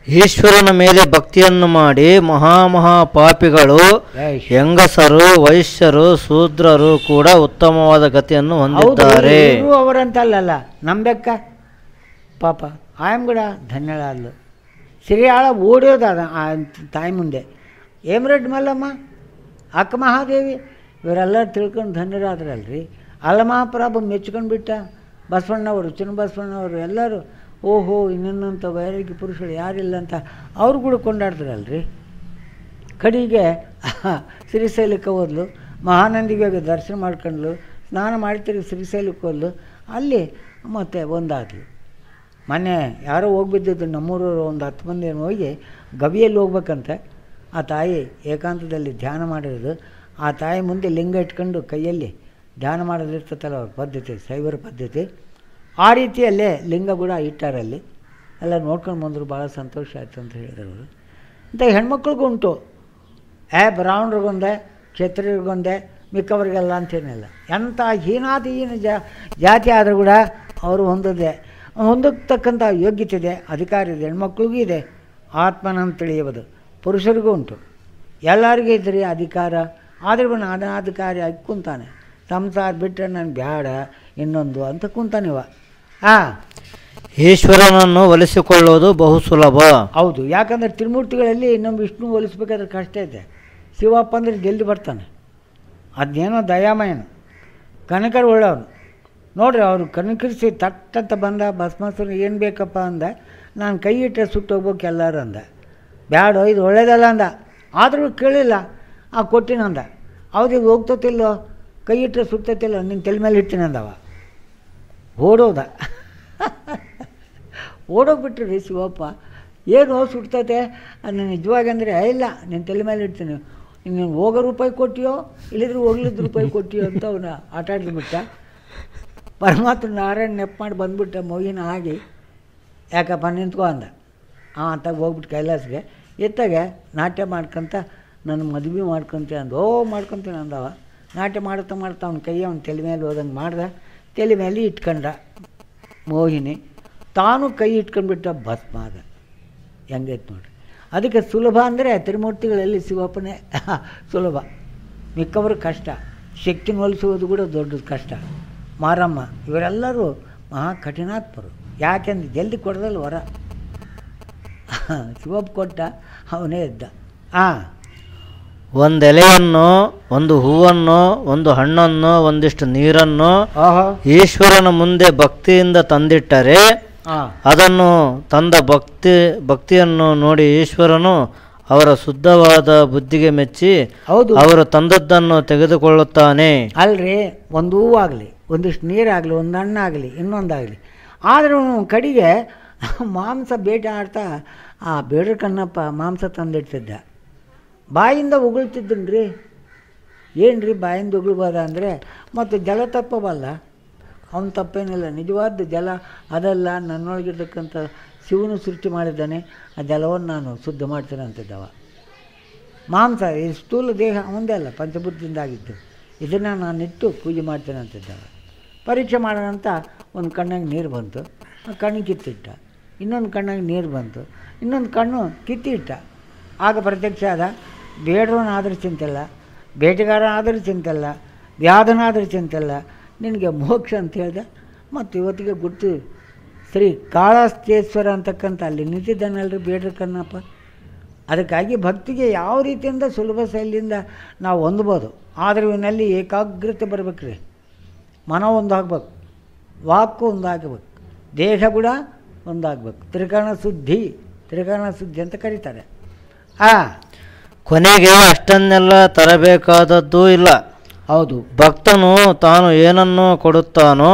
ಈಶ್ವರನ ಮೇಲೆ ಭಕ್ತಿಯನ್ನು ಮಾಡಿ ಮಹಾಮಹಾ ಪಾಪಿಗಳು ಹೆಂಗಸರು ವೈಶ್ಯರು ಶೂದ್ರರು ಕೂಡ ಉತ್ತಮವಾದ ಗತಿಯನ್ನು ಹೊಂದಿದ್ದಾರೆ. ಅವರಂತಲ್ಲ ನಂಬೆಕ್ಕ ಪಾಪ ಆಯಮ್ ಕೂಡ ಧನ್ಯಳಾದ್ಲು. ಸಿರಿಯಾಳ ಓಡೋದಾದ ಆ ತಾಯಿ ಮುಂದೆ ಏಮ್ರೆಡ್ ಮಲ್ಲಮ್ಮ ಅಕ್ಕ ಮಹಾದೇವಿ ಇವರೆಲ್ಲರೂ ತಿಳ್ಕೊಂಡು ಧನ್ಯರಾದ್ರಲ್ರಿ. ಅಲ್ಲಮಹಾಪ್ರಭು ಮೆಚ್ಕೊಂಡು ಬಿಟ್ಟ ಬಸವಣ್ಣವರು ಚನ್ನಬಸವಣ್ಣವರು ಎಲ್ಲರೂ ಓಹೋ ಇನ್ನೊಂದಂಥ ವೈರಾಗ್ಯ ಪುರುಷರು ಯಾರಿಲ್ಲ ಅಂತ ಅವ್ರು ಕೂಡ ಕೊಂಡಾಡ್ತಾರಲ್ರಿ. ಕಡೆಗೆ ಶ್ರೀಶೈಲಕ್ಕೆ ಹೋದ್ಲು, ಮಹಾನಂದಿಗೆ ದರ್ಶನ ಮಾಡ್ಕೊಂಡ್ಲು, ಸ್ನಾನ ಮಾಡ್ತೀರಿ ಶ್ರೀಶೈಲಕ್ಕೆ ಹೋದ್ಲು, ಅಲ್ಲಿ ಮತ್ತೆ ಒಂದಾದ್ಲು. ಮೊನ್ನೆ ಯಾರೋ ಹೋಗ್ಬಿದ್ದಿದ್ದು ನಮ್ಮೂರವರು ಒಂದು ಹತ್ತು ಮಂದಿ ಹೋಗಿ ಗವಿಯಲ್ಲಿ ಹೋಗ್ಬೇಕಂತೆ. ಆ ತಾಯಿ ಏಕಾಂತದಲ್ಲಿ ಧ್ಯಾನ ಮಾಡಿರೋದು. ಆ ತಾಯಿ ಮುಂದೆ ಲಿಂಗ ಇಟ್ಕೊಂಡು ಕೈಯಲ್ಲಿ ಧ್ಯಾನ ಮಾಡೋದಿರ್ತತ್ತಲ್ಲ ಅವ್ರ ಪದ್ಧತಿ, ಶೈವರ ಪದ್ಧತಿ. ಆ ರೀತಿಯಲ್ಲೇ ಲಿಂಗ ಕೂಡ ಇಟ್ಟಾರಲ್ಲಿ ಎಲ್ಲ ನೋಡ್ಕೊಂಡು ಬಂದರು. ಭಾಳ ಸಂತೋಷ ಆಯಿತು ಅಂತ ಹೇಳಿದ್ರು ಅವರು. ಅಂತ ಹೆಣ್ಮಕ್ಳಿಗೂ ಉಂಟು, ಏ ಬ್ರಾಹ್ಮಣರಿಗೊಂದೆ ಕ್ಷತ್ರಿಯರಿಗೊಂದೆ ಮಿಕ್ಕವರಿಗೆಲ್ಲ ಅಂತೇನಿಲ್ಲ. ಎಂಥ ಹೀನಾದೀನ ಜಾ ಜಾತಿ ಆದರೂ ಕೂಡ ಅವರು ಹೊಂದದೆ ಹೊಂದತಕ್ಕಂಥ ಯೋಗ್ಯತೆ ಇದೆ, ಅಧಿಕಾರ ಇದೆ. ಹೆಣ್ಮಕ್ಳಿಗೂ ಇದೆ ಆತ್ಮನಂತ ತಿಳಿಯುವುದು, ಪುರುಷರಿಗೂ ಉಂಟು. ಎಲ್ಲರಿಗೂ ಇದ್ರಿ ಅಧಿಕಾರ. ಆದರೂ ನಾನು ಅಧಿಕಾರಿ ಆಗಿ ಕುಂತಾನೆ, ಸಂಸಾರ ಬಿಟ್ಟರೆ ನಾನು ಬ್ಯಾಡ ಇನ್ನೊಂದು ಅಂತ ಕುಂತಾನಿವ. ಹಾಂ, ಈಶ್ವರನನ್ನು ಒಲಿಸಿಕೊಳ್ಳೋದು ಬಹು ಸುಲಭ. ಹೌದು, ಯಾಕಂದರೆ ತ್ರಿಮೂರ್ತಿಗಳಲ್ಲಿ ಇನ್ನೊಂದು ವಿಷ್ಣು ಒಲಿಸ್ಬೇಕಾದ್ರೆ ಕಷ್ಟ ಇದೆ. ಶಿವಪ್ಪ ಅಂದರೆ ಜಲ್ದಿ ಬರ್ತಾನೆ, ಅದೇನೋ ದಯಾಮಯನ ಕನಕರು ಒಳ್ಳೆಯವನು ನೋಡ್ರಿ. ಅವರು ಕನಕರಿಸಿ ತಟ್ಟಂತ ಬಂದ ಭಸ್ಮಾಸುರ ಏನು ಬೇಕಪ್ಪ ಅಂದ, ನಾನು ಕೈ ಇಟ್ಟರೆ ಸುಟ್ಟು ಹೋಗ್ಬೇಕು ಎಲ್ಲರೂ ಅಂದ. ಬ್ಯಾಡೋ ಇದು ಒಳ್ಳೇದಲ್ಲ ಅಂದ, ಆದರೂ ಕೇಳಿಲ್ಲ. ಆ ಕೊಟ್ಟಿನಂದ, ಹೌದು ಇದು ಹೋಗ್ತತಿಲ್ಲೋ, ಕೈ ಇಟ್ಟರೆ ಸುಡ್ತತಿಲ್ಲ, ನಿನ್ನ ತಲೆ ಮೇಲೆ ಇಡ್ತೀನಿ ಅಂದವ. ಓಡೋದ ಓಡೋಗ್ಬಿಟ್ರಿ ರೀ ಶಿವಪ್ಪ. ಏನು ಸುಡ್ತತೆ ನಾನು ನಿಜವಾಗಿ ಅಂದರೆ ಇಲ್ಲ ನಿನ್ನ ತಲೆ ಮೇಲೆ ಇಡ್ತೀನಿ, ನೀನು ಹೋಗೋ ರೂಪಾಯಿ ಕೊಟ್ಟಿಯೋ ಇಲ್ಲಿದ್ರೆ ಹೋಗ್ಲಿದ್ದು ರೂಪಾಯಿ ಕೊಟ್ಟಿಯೋ ಅಂತ ಅವನು ಆಟ ಆಡಿದ್ಬಿಟ್ಟ. ಪರಮಾತ್ಮ ನಾರಾಯಣ ನೆಪ್ ಮಾಡಿ ಬಂದ್ಬಿಟ್ಟ ಮೋಗಿನ ಆಗಿ, ಯಾಕಪ್ಪ ನಿಂತ್ಕೊ ಅಂದ. ಹಾಂ ಅಂತಾಗ ಹೋಗ್ಬಿಟ್ಟು ಕೈಲಾಸ್ಗೆ ಎತ್ತಾಗೆ ನಾಟ್ಯ ಮಾಡ್ಕೊತ ನನ್ನ ಮದುವೆ ಮಾಡ್ಕೊತೀನಿ ಅಂದ. ಓ ಮಾಡ್ಕೊತೀನಿ ಅಂದವ. ನಾಟ್ಯ ಮಾಡ್ತಾ ಮಾಡ್ತಾ ಅವ್ನ ಕೈ ಅವ್ನ ತಲೆ ಮೇಲೆ ಹೋದಂಗೆ ಮಾಡ್ದೆ. ತಲೆ ಮೇಲೆ ಇಟ್ಕೊಂಡ ಮೋಹಿನಿ, ತಾನು ಕೈ ಇಟ್ಕೊಂಡ್ಬಿಟ್ಟ ಭಸ್ಮ ಅದ. ಹೆಂಗೈತೆ ನೋಡ್ರಿ. ಅದಕ್ಕೆ ಸುಲಭ ಅಂದರೆ ತ್ರಿಮೂರ್ತಿಗಳಲ್ಲಿ ಶಿವಪ್ಪನೇ ಸುಲಭ, ಮಿಕ್ಕವರು ಕಷ್ಟ. ಶಕ್ತಿನ ಒಲಿಸುವುದು ಕೂಡ ದೊಡ್ಡದು ಕಷ್ಟ. ಮಾರಮ್ಮ ಇವರೆಲ್ಲರೂ ಮಹಾ ಕಠಿಣಾತ್ಮರು. ಯಾಕೆಂದ್ರೆ ಜಲ್ದಿ ಕೊಡದಲ್ಲ ವರ. ಶಿವಪ್ಪ ಕೊಟ್ಟ, ಅವನೇ ಇದ್ದ. ಹಾಂ, ಒಂದು ಎಲೆಯನ್ನು ಒಂದು ಹೂವನ್ನು ಒಂದು ಹಣ್ಣನ್ನು ಒಂದಿಷ್ಟು ನೀರನ್ನು ಈಶ್ವರನ ಮುಂದೆ ಭಕ್ತಿಯಿಂದ ತಂದಿಟ್ಟರೆ ಅದನ್ನು ತಂದ ಭಕ್ತಿ ಭಕ್ತಿಯನ್ನು ನೋಡಿ ಈಶ್ವರನು ಅವರ ಶುದ್ಧವಾದ ಬುದ್ಧಿಗೆ ಮೆಚ್ಚಿ ಹೌದು ಅವರು ತಂದದ್ದನ್ನು ತೆಗೆದುಕೊಳ್ಳುತ್ತಾನೆ. ಅಲ್ರಿ, ಒಂದು ಹೂವಾಗಲಿ ಒಂದಿಷ್ಟು ನೀರಾಗಲಿ ಒಂದು ಹಣ್ಣಾಗಲಿ ಇನ್ನೊಂದಾಗಲಿ, ಆದರೂ ಕಡೆಗೆ ಮಾಂಸ ಬೇಟೆ ಆಡ್ತಾ ಆ ಬೇಡ್ರ ಕಣ್ಣಪ್ಪ ಮಾಂಸ ತಂದಿಡ್ತಿದ್ದ. ಬಾಯಿಂದ ಉಗುಳ್ತಿದ್ದನು ರೀ. ಏನು ರೀ ಬಾಯಿಂದ ಉಗುಳ್ಬೋದ ಅಂದರೆ ಮತ್ತು ಜಲ ತಪ್ಪವಲ್ಲ, ಅವನು ತಪ್ಪೇನಿಲ್ಲ. ನಿಜವಾದ ಜಲ ಅದಲ್ಲ, ನನ್ನೊಳಗಿರ್ತಕ್ಕಂಥ ಶಿವನು ಸೃಷ್ಟಿ ಮಾಡಿದ್ದಾನೆ, ಆ ಜಲವನ್ನು ನಾನು ಶುದ್ಧ ಮಾಡ್ತೇನೆ ಅಂತಿದ್ದವ. ಮಾಂಸ ಈ ಸ್ಥೂಲ ದೇಹ ಅವಂದೇ ಅಲ್ಲ, ಪಂಚಭೂತದಿಂದ ಆಗಿದ್ದು. ಇದನ್ನು ನಾನಿಟ್ಟು ಪೂಜೆ ಮಾಡ್ತೇನೆ ಅಂತಿದ್ದವ. ಪರೀಕ್ಷೆ ಮಾಡೋಣ ಅಂತ ಒಂದು ಕಣ್ಣಾಗ ನೀರು ಬಂತು, ಆ ಕಣ್ಣು ಕಿತ್ತಿಟ್ಟ. ಇನ್ನೊಂದು ಕಣ್ಣಾಗ ನೀರು ಬಂತು, ಇನ್ನೊಂದು ಕಣ್ಣು ಕಿತ್ತಿಟ್ಟ. ಆಗ ಪ್ರತ್ಯಕ್ಷ ಆದ, ಬೇಡವನಾದರೂ ಚಿಂತಿಲ್ಲ, ಬೇಟೆಗಾರ ಆದರೂ ಚಿಂತಿಲ್ಲ, ವ್ಯಾಧನಾದರೂ ಚಿಂತಿಲ್ಲ, ನಿನಗೆ ಮೋಕ್ಷ ಅಂತ ಹೇಳಿದೆ. ಮತ್ತು ಇವತ್ತಿಗೆ ಗುರ್ತು ಶ್ರೀ ಕಾಳಹಸ್ತೇಶ್ವರ ಅಂತಕ್ಕಂಥ ಅಲ್ಲಿ ನಿಂತಿದ್ದಾನಲ್ರಿ ಬೇಡ್ರ ಕಣ್ಣಪ್ಪ. ಅದಕ್ಕಾಗಿ ಭಕ್ತಿಗೆ ಯಾವ ರೀತಿಯಿಂದ ಸುಲಭ ಶೈಲಿಯಿಂದ ನಾವು ಹೊಂದ್ಬೋದು. ಆದರೆ ಇವನಲ್ಲಿ ಏಕಾಗ್ರತೆ ಬರಬೇಕು ರೀ. ಮನ ಒಂದಾಗಬೇಕು, ವಾಕು ಒಂದಾಗಬೇಕು, ದೇಹ ಕೂಡ ಒಂದಾಗಬೇಕು. ತ್ರಿಕರಣ ಶುದ್ಧಿ ತ್ರಿಕರಣ ಶುದ್ಧಿ ಅಂತ ಕರೀತಾರೆ. ಹಾಂ, ಕೊನೆಗೆ ಅಷ್ಟನ್ನೆಲ್ಲ ತರಬೇಕಾದದ್ದು ಇಲ್ಲ. ಹೌದು, ಭಕ್ತನು ತಾನು ಏನನ್ನು ಕೊಡುತ್ತಾನೋ,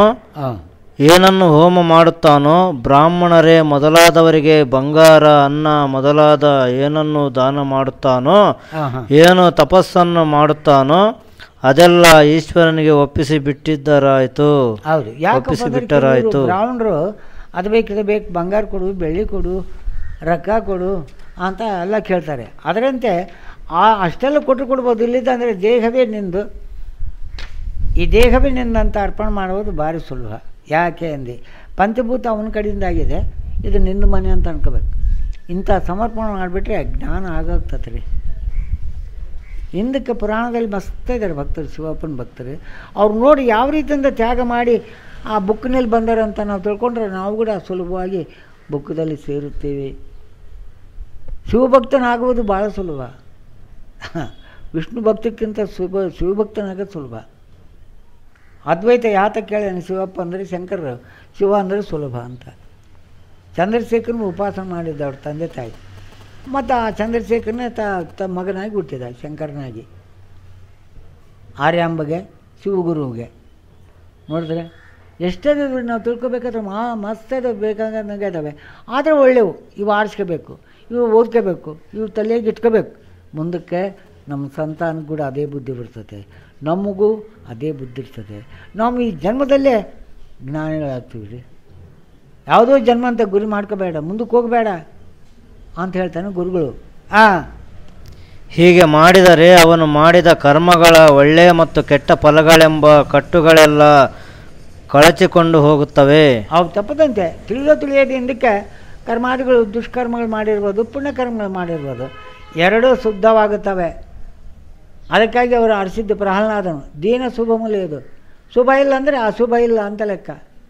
ಏನನ್ನು ಹೋಮ ಮಾಡುತ್ತಾನೋ, ಬ್ರಾಹ್ಮಣರೇ ಮೊದಲಾದವರಿಗೆ ಬಂಗಾರ ಅನ್ನ ಮೊದಲಾದ ಏನನ್ನು ದಾನ ಮಾಡುತ್ತಾನೋ, ಏನು ತಪಸ್ಸನ್ನು ಮಾಡುತ್ತಾನೋ ಅದೆಲ್ಲ ಈಶ್ವರನಿಗೆ ಒಪ್ಪಿಸಿ ಬಿಟ್ಟಿದ್ದರಾಯಿತು. ಹೌದು, ಒಪ್ಪಿಸಿ ಬಿಟ್ಟರಾಯಿತು. ಬ್ರಾಹ್ಮಣರು ಅದು ಬೇಕಿದೆ ಬೇಕು, ಬಂಗಾರ ಕೊಡು, ಬೆಳ್ಳಿ ಕೊಡು, ರೊಕ್ಕ ಕೊಡು ಅಂತ ಎಲ್ಲ ಕೇಳ್ತಾರೆ. ಅದರಂತೆ ಆ ಅಷ್ಟೆಲ್ಲ ಕೊಟ್ಟು ಕೊಡ್ಬೋದು. ಇಲ್ಲಿದ್ದಂದರೆ ದೇಹವೇ ನಿಂದು, ಈ ದೇಹವೇ ನಿಂದಂತ ಅರ್ಪಣೆ ಮಾಡುವುದು ಭಾರಿ ಸುಲಭ. ಯಾಕೆ ಅಂದು ಪಂಚಭೂತ ಅವನ ಕಡೆಯಿಂದಾಗಿದೆ, ಇದು ನಿಂದು ಮನೆ ಅಂತ ಅನ್ಕೋಬೇಕು. ಇಂಥ ಸಮರ್ಪಣೆ ಮಾಡಿಬಿಟ್ರೆ ಜ್ಞಾನ ಆಗೋಗ್ತದೆ ರೀ. ಹಿಂದಕ್ಕೆ ಪುರಾಣದಲ್ಲಿ ಮಸ್ತ ಇದ್ದಾರೆ ಭಕ್ತರು, ಶಿವಪ್ಪನ ಭಕ್ತರು. ಅವ್ರು ನೋಡಿ ಯಾವ ರೀತಿಯಿಂದ ತ್ಯಾಗ ಮಾಡಿ ಆ ಬುಕ್ನಲ್ಲಿ ಬಂದಾರೆ ಅಂತ ನಾವು ತಿಳ್ಕೊಂಡ್ರೆ ನಾವು ಕೂಡ ಸುಲಭವಾಗಿ ಬುಕ್ಕದಲ್ಲಿ ಸೇರುತ್ತೇವೆ. ಶಿವಭಕ್ತನಾಗುವುದು ಭಾಳ ಸುಲಭ. ವಿಷ್ಣು ಭಕ್ತಕ್ಕಿಂತ ಶಿವ ಶಿವಭಕ್ತನಾಗೋದು ಸುಲಭ. ಅದ್ವೈತ ಯಾತ ಕೇಳೇನು, ಶಿವಪ್ಪ ಅಂದರೆ ಶಂಕರರು, ಶಿವ ಅಂದರೆ ಸುಲಭ ಅಂತ. ಚಂದ್ರಶೇಖರನ ಉಪಾಸನೆ ಮಾಡಿದ್ದ ಅವ್ರ ತಂದೆ ತಾಯಿ. ಮತ್ತು ಆ ಚಂದ್ರಶೇಖರನೇ ತ ತಮ್ಮ ಮಗನಾಗಿ ಹುಟ್ಟಿದ ಶಂಕರನಾಗಿ, ಆರ್ಯಾಂಬಗೆ ಶಿವಗುರುವಿಗೆ. ನೋಡಿದ್ರೆ ಎಷ್ಟಿದೆ ನಾವು ತಿಳ್ಕೊಬೇಕಾದ್ರೆ ಮಾ ಮಸ್ತ್ ಇದಾವೆ, ಬೇಕಾಗಂಗೆ ಇದ್ದಾವೆ. ಆದರೆ ಒಳ್ಳೆವು ಇವು ಆರಿಸ್ಕೋಬೇಕು, ಇವು ಓದ್ಕೋಬೇಕು, ಇವು ತಲೆಯಾಗಿ ಇಟ್ಕೋಬೇಕು. ಮುಂದಕ್ಕೆ ನಮ್ಮ ಸಂತಾನಕ್ಕೆ ಕೂಡ ಅದೇ ಬುದ್ಧಿ ಬರ್ತದೆ, ನಮಗೂ ಅದೇ ಬುದ್ಧಿ ಇರ್ತದೆ. ನಾವು ಈ ಜನ್ಮದಲ್ಲೇ ಜ್ಞಾನಿಗಳಾಗ್ತೀವಿ ರೀ. ಯಾವುದೋ ಜನ್ಮ ಅಂತ ಗುರಿ ಮಾಡ್ಕೋಬೇಡ, ಮುಂದಕ್ಕೆ ಹೋಗಬೇಡ ಅಂತ ಹೇಳ್ತಾನೆ ಗುರುಗಳು. ಹಾಂ, ಹೀಗೆ ಮಾಡಿದರೆ ಅವನು ಮಾಡಿದ ಕರ್ಮಗಳ ಒಳ್ಳೆಯ ಮತ್ತು ಕೆಟ್ಟ ಫಲಗಳೆಂಬ ಕಟ್ಟುಗಳೆಲ್ಲ ಕಳಚಿಕೊಂಡು ಹೋಗುತ್ತವೆ. ಅವು ತಪ್ಪದಂತೆ ತಿಳಿಯೋ ತಿಳಿಯೋದು ಹಿಂದಕ್ಕೆ ಕರ್ಮಾದಿಗಳು ದುಷ್ಕರ್ಮಗಳು ಮಾಡಿರ್ಬೋದು, ಪುಣ್ಯಕರ್ಮಗಳು ಮಾಡಿರ್ಬೋದು, ಎರಡೂ ಶುದ್ಧವಾಗುತ್ತವೆ. ಅದಕ್ಕಾಗಿ ಅವರು ಆರಿಸಿದ್ದು ಪ್ರಹ್ಲಾದನು. ದೀನ ಶುಭಮೂಲ ಇದು, ಶುಭ ಇಲ್ಲ ಅಂದರೆ ಅಶುಭ ಇಲ್ಲ ಅಂತ ಲೆಕ್ಕ.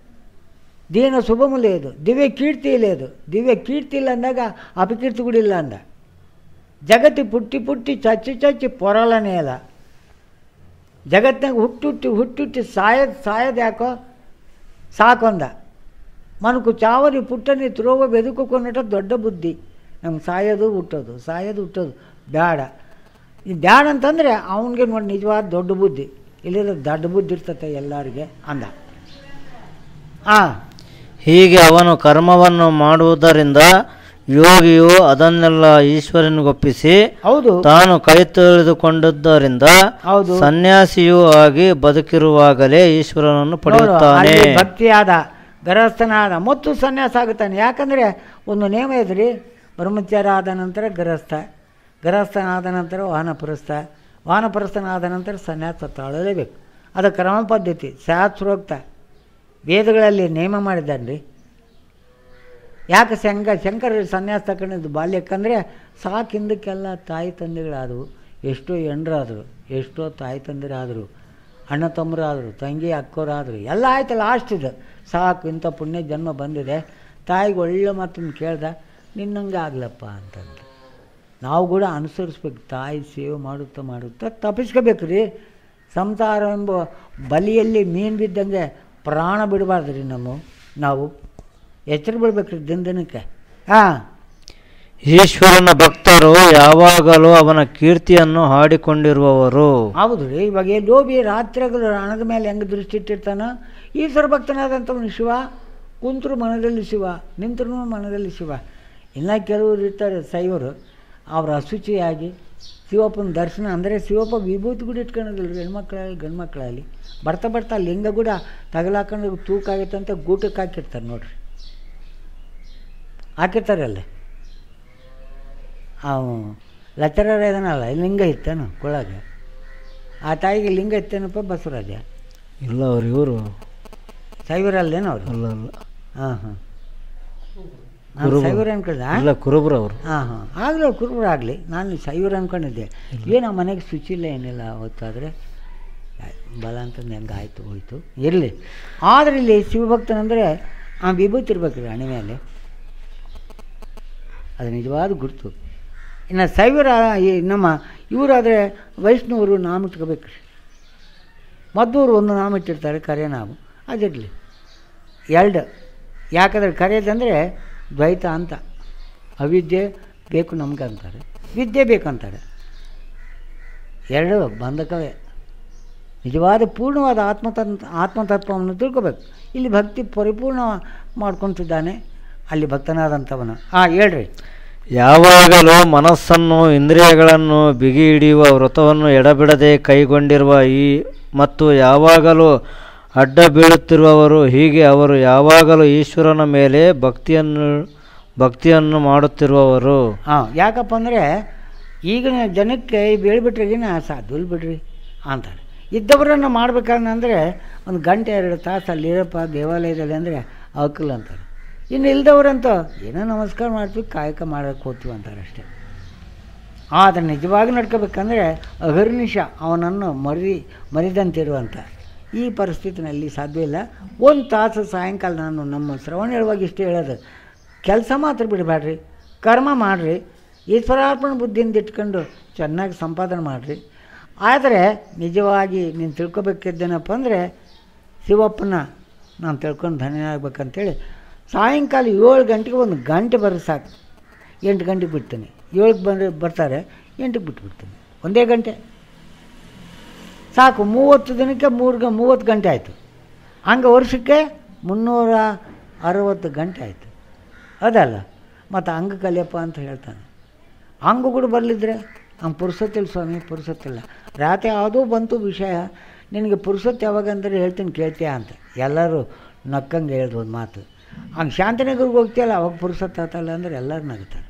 ದೀನ ಶುಭಮೂಲ ಇದು, ದಿವ್ಯ ಕೀರ್ತಿ ಇಲ್ಲ ಇದು. ದಿವ್ಯ ಕೀರ್ತಿ ಇಲ್ಲ ಅಂದಾಗ ಅಪಕೀರ್ತಿ ಕೂಡ ಇಲ್ಲ ಅಂದ. ಜಗತ್ತಿ ಪುಟ್ಟಿ ಪುಟ್ಟಿ ಚಚ್ಚಿ ಚಚ್ಚಿ ಪೊರಲನೇ ಇಲ್ಲ. ಜಗತ್ತಿನಾಗ ಹುಟ್ಟುಟ್ಟಿ ಹುಟ್ಟುಟ್ಟಿ ಸಾಯದು ಸಾಯೋದು ಯಾಕೋ ಸಾಕೊಂದ. ಮನಕು ಚಾವರಿ ಪುಟ್ಟನಿ ತುರೋವ ಬೆದುಕೊಕೊಂಡ ದೊಡ್ಡ ಬುದ್ಧಿ. ನಮ್ಗೆ ಸಾಯೋದು ಹುಟ್ಟೋದು, ಸಾಯೋದು ಹುಟ್ಟೋದು ಬೇಡ. ಈ ಬ್ಯಾಡ ಅಂತಂದರೆ ಅವನಿಗೆ ನೋಡಿ ನಿಜವಾದ ದೊಡ್ಡ ಬುದ್ಧಿ. ಇಲ್ಲಿರೋ ದೊಡ್ಡ ಬುದ್ಧಿ ಇರ್ತತೆ ಎಲ್ಲರಿಗೆ ಅಂದ. ಹಾಂ, ಹೀಗೆ ಅವನು ಕರ್ಮವನ್ನು ಮಾಡುವುದರಿಂದ ಯೋಗಿಯು ಅದನ್ನೆಲ್ಲ ಈಶ್ವರನಿಗೊಪ್ಪಿಸಿ ಹೌದು ತಾನು ಕೈ ತೊಳೆದುಕೊಂಡದ್ದರಿಂದ ಹೌದು ಸನ್ಯಾಸಿಯೂ ಆಗಿ ಬದುಕಿರುವಾಗಲೇ ಈಶ್ವರನನ್ನು ಪಡೆಯುತ್ತಾನೆ. ಭಕ್ತಿಯಾದ ಗೃಹಸ್ಥನಾದ ಮತ್ತು ಸನ್ಯಾಸ ಆಗುತ್ತಾನೆ. ಯಾಕಂದರೆ ಒಂದು ನೇಮ ಇದೆ ರೀ, ಬ್ರಹ್ಮಚಾರ ಆದ ನಂತರ ಗೃಹಸ್ಥ, ಗೃಹಸ್ಥನಾದ ನಂತರ ವಾನಪ್ರಸ್ಥ, ವಾನಪ್ರಸ್ಥನಾದ ನಂತರ ಸನ್ಯಾಸ ತಾಳಲೇಬೇಕು. ಅದು ಕ್ರಮ ಪದ್ಧತಿ, ಶಾಸ್ತ್ರೋಕ್ತ ವೇದಗಳಲ್ಲಿ ನೇಮ ಮಾಡಿದ್ದಾನೆ ರೀ. ಯಾಕೆ ಶಂಕ ಶಂಕರ ಸನ್ಯಾಸ ತಗೊಂಡಿದ್ದು ಬಾಲ್ಯಕ್ಕಂದರೆ ಸಾಕು. ಹಿಂದಕ್ಕೆಲ್ಲ ತಾಯಿ ತಂದೆಗಳಾದವು, ಎಷ್ಟೋ ಹೆಂಡ್ರಾದರು, ಎಷ್ಟೋ ತಾಯಿ ತಂದಿರಾದರು, ಅಣ್ಣ ತಮ್ಮರಾದರು, ತಂಗಿ ಅಕ್ಕೋರಾದರು, ಎಲ್ಲ ಆಯ್ತು. ಲಾಸ್ಟ್ ಇದು ಸಾಕು, ಇಂಥ ಪುಣ್ಯ ಜನ್ಮ ಬಂದಿದೆ. ತಾಯಿಗೆ ಒಳ್ಳೆ ಮಾತನ್ನು ಕೇಳ್ದ, ನಿನ್ನಂಗೆ ಆಗ್ಲಪ್ಪ ಅಂತಂದು ನಾವು ಕೂಡ ಅನುಸರಿಸ್ಬೇಕು. ತಾಯಿ ಸೇವೆ ಮಾಡುತ್ತಾ ಮಾಡುತ್ತಾ ತಪ್ಪಿಸ್ಕೋಬೇಕು ರೀ. ಸಂಸಾರ ಎಂಬ ಬಲಿಯಲ್ಲಿ ಮೀನು ಬಿದ್ದಂಗೆ ಪ್ರಾಣ ಬಿಡಬಾರ್ದು ರೀ. ನಮ್ಮ ನಾವು ಎಚ್ಚರ ಬಿಡ್ಬೇಕು ರೀ ದಿನ ದಿನಕ್ಕೆ. ಹಾಂ, ಈಶ್ವರನ ಭಕ್ತರು ಯಾವಾಗಲೂ ಅವನ ಕೀರ್ತಿಯನ್ನು ಹಾಡಿಕೊಂಡಿರುವವರು. ಹೌದು ರೀ. ಇವಾಗ ಲೋಭಿ ರಾತ್ರಿಗಳು ಹಣದ ಮೇಲೆ ಹೆಂಗೆ ದೃಷ್ಟಿ ಇಟ್ಟಿರ್ತಾನೋ, ಈಶ್ವರ ಭಕ್ತನಾದಂಥವನು ಶಿವ. ಕುಂತರು ಮನದಲ್ಲಿ ಶಿವ, ನಿಂತರೂ ಮನದಲ್ಲಿ ಶಿವ. ಇನ್ನು ಕೆಲವರು ಇರ್ತಾರೆ ಶೈವರು, ಅವ್ರು ಅಶುಚಿಯಾಗಿ ಶಿವಪ್ಪನ ದರ್ಶನ ಅಂದರೆ ಶಿವಪ್ಪ ವಿಭೂತಿ ಕೂಡ ಇಟ್ಕೊಳ್ಳೋದಿಲ್ಲ. ಹೆಣ್ಮಕ್ಳಾಗಲಿ ಗಂಡು ಮಕ್ಕಳಾಗಲಿ ಬರ್ತಾ ಬರ್ತಾ ಲಿಂಗ ಕೂಡ ತಗಲಾಕೊಂಡು ತೂಕ ಆಗೈತೆ ಅಂತ ಗೂಟಕ್ಕೆ ಹಾಕಿರ್ತಾರೆ ನೋಡ್ರಿ, ಹಾಕಿರ್ತಾರೆ ಅಲ್ಲೇ. ಅವು ಲಚರರ ಇದನ್ನಲ್ಲ, ಲಿಂಗ ಇತ್ತೇನು ಕೊಳಗೆ, ಆ ತಾಯಿಗೆ ಲಿಂಗ ಇತ್ತೇನಪ್ಪ ಬಸವರಾಜ? ಇಲ್ಲ, ಅವ್ರು ಇವರು ಶೈವರಲ್ಲೇನು ಅವರು? ಅಲ್ಲ ಅಲ್ಲ ಹಾಂ ಹಾಂ ಶೈವರ ಅನ್ಕೊಂಡ? ಇಲ್ಲ, ಕುರುಬ್ರು ಅವರು. ಹಾಂ ಹಾಂ ಆಗಲಿ, ಅವ್ರು ಕುರುಬ್ರು ಆಗಲಿ. ನಾನು ಶೈವರ ಅಂದ್ಕೊಂಡಿದ್ದೆ. ಏನು ಆ ಮನೆಗೆ ಶುಚಿ ಇಲ್ಲ ಏನಿಲ್ಲ ಅವತ್ತಾದರೆ ಬಲ ಅಂತಂದು ಹೆಂಗೆ ಆಯಿತು ಹೋಯ್ತು, ಇರಲಿ. ಆದರೆ ಇಲ್ಲಿ ಶಿವಭಕ್ತನಂದರೆ ಆ ವಿಭೂತಿ ಇರ್ಬೇಕ್ರಿ ಹಣೆ ಮೇಲೆ, ಅದು ನಿಜವಾದ ಗುರುತು. ಇನ್ನು ಶೈವರ ಈ ನಮ್ಮ ಇವರಾದರೆ ವೈಷ್ಣವರು ನಾಮ ಇಟ್ಕೋಬೇಕ್ರಿ. ಮದ್ದೂರು ಒಂದು ನಾಮ ಇಟ್ಟಿರ್ತಾರೆ, ಕರೆ ನಾಮ, ಅದಿರಲಿ. ಎರಡು ಯಾಕಂದರೆ ಕರೆಯೋದಂದರೆ ದ್ವೈತ ಅಂತ. ಅವಿದ್ಯೆ ಬೇಕು ನಮ್ಗೆ ಅಂತಾರೆ, ವಿದ್ಯೆ ಬೇಕಂತಾರೆ. ಎರಡು ಬಂಧಕವೇ. ನಿಜವಾದ ಪೂರ್ಣವಾದ ಆತ್ಮತತ್ವ ಆತ್ಮತತ್ವವನ್ನು ತಿಳ್ಕೊಬೇಕು. ಇಲ್ಲಿ ಭಕ್ತಿ ಪರಿಪೂರ್ಣ ಮಾಡ್ಕೊತಿದ್ದಾನೆ ಅಲ್ಲಿ ಭಕ್ತನಾದಂಥವನು. ಹಾಂ, ಹೇಳ್ರಿ. ಯಾವಾಗಲೂ ಮನಸ್ಸನ್ನು ಇಂದ್ರಿಯಗಳನ್ನು ಬಿಗಿ ಹಿಡಿಯುವ ವ್ರತವನ್ನು ಎಡಬಿಡದೆ ಕೈಗೊಂಡಿರುವ ಈ ಮತ್ತು ಯಾವಾಗಲೂ ಅಡ್ಡ ಬೀಳುತ್ತಿರುವವರು, ಹೀಗೆ ಅವರು ಯಾವಾಗಲೂ ಈಶ್ವರನ ಮೇಲೆ ಭಕ್ತಿಯನ್ನು ಭಕ್ತಿಯನ್ನು ಮಾಡುತ್ತಿರುವವರು. ಹಾಂ, ಯಾಕಪ್ಪ ಅಂದರೆ ಈಗಿನ ಜನಕ್ಕೆ ಬೀಳ್ಬಿಟ್ರಿಗಿನ ಸಾಧ್ವಿಲ್ ಬಿಡ್ರಿ ಅಂತಾರೆ. ಇದ್ದವರನ್ನು ಮಾಡ್ಬೇಕಂದ್ರೆ ಒಂದು ಗಂಟೆ ಎರಡು ತಾಸು ಅಲ್ಲಿರಪ್ಪ ದೇವಾಲಯದಲ್ಲಿ ಅಂದರೆ ಅವಕಲ್ ಅಂತಾರೆ. ಇನ್ನು ಇಲ್ದವ್ರಂತೂ ಏನೋ ನಮಸ್ಕಾರ ಮಾಡ್ತೀವಿ, ಕಾಯಕ ಮಾಡೋಕ್ಕೆ ಹೋಗ್ತೀವಿ ಅಂತಾರೆ ಅಷ್ಟೇ. ಆದರೆ ನಿಜವಾಗಿ ನಡ್ಕೋಬೇಕಂದ್ರೆ ಅಹರ್ನಿಶ ಅವನನ್ನು ಮರಿ ಮರಿದಂತಿರುವಂಥ ಈ ಪರಿಸ್ಥಿತಿನಲ್ಲಿ ಸಾಧ್ಯ ಇಲ್ಲ. ಒಂದು ತಾಸು ಸಾಯಂಕಾಲ ನಾನು ನಮ್ಮ ಶ್ರವಣ ಹೇಳುವಾಗ ಇಷ್ಟು ಹೇಳೋದು, ಕೆಲಸ ಮಾತ್ರ ಬಿಡಬೇಡ್ರಿ, ಕರ್ಮ ಮಾಡಿರಿ, ಈಶ್ವರಾರ್ಪಣ ಬುದ್ಧಿಯಿಂದ ಇಟ್ಕೊಂಡು ಚೆನ್ನಾಗಿ ಸಂಪಾದನೆ ಮಾಡಿರಿ. ಆದರೆ ನಿಜವಾಗಿ ನೀನು ತಿಳ್ಕೊಬೇಕಿದ್ದೇನಪ್ಪ ಅಂದರೆ ಶಿವಪ್ಪನ ನಾನು ತಿಳ್ಕೊಂಡು ಧನ್ಯನಾಗಬೇಕಂತೇಳಿ ಸಾಯಂಕಾಲ ಏಳು ಗಂಟೆಗೆ ಒಂದು ಗಂಟೆ ಬರೋದು ಸಾಕು. ಎಂಟು ಗಂಟೆಗೆ ಬಿಡ್ತೀನಿ, ಏಳಿಗೆ ಬಂದು ಬರ್ತಾರೆ, ಎಂಟಕ್ಕೆ ಬಿಟ್ಬಿಡ್ತೀನಿ, ಒಂದೇ ಗಂಟೆ ಸಾಕು. ಮೂವತ್ತು ದಿನಕ್ಕೆ ಮೂರು ಮೂವತ್ತು ಗಂಟೆ ಆಯಿತು. ಹಂಗೆ ವರ್ಷಕ್ಕೆ ಮುನ್ನೂರ ಅರವತ್ತು ಗಂಟೆ ಆಯಿತು. ಅದಲ್ಲ ಮತ್ತು ಹಂಗೆ ಕಲಿಯಪ್ಪ ಅಂತ ಹೇಳ್ತಾನೆ. ಹಂಗೂ ಕೂಡ ಬರಲಿದ್ರೆ ಹಂಗೆ ಪುರುಸತ್ತಿಲ್ಲ ಸ್ವಾಮಿ, ಪುರುಸತ್ತಿಲ್ಲ. ರಾತ್ರಿ ಯಾವುದೋ ಬಂತು ವಿಷಯ, ನಿನಗೆ ಪುರುಸತ್ತು ಯಾವಾಗ ಅಂದರೆ ಹೇಳ್ತೀನಿ ಕೇಳ್ತೀಯ ಅಂತ ಎಲ್ಲರೂ ನಕ್ಕಂಗೆ ಹೇಳಿದ್ರು ಒಂದು ಮಾತು. ಹಂಗೆ ಶಾಂತಿನಗರ್ಗೆ ಹೋಗ್ತೀಯಲ್ಲ ಅವಾಗ ಪುರುಸತ್ತು ಆತಲ್ಲ ಅಂದರೆ ಎಲ್ಲರೂ ನಗ್ತಾರೆ.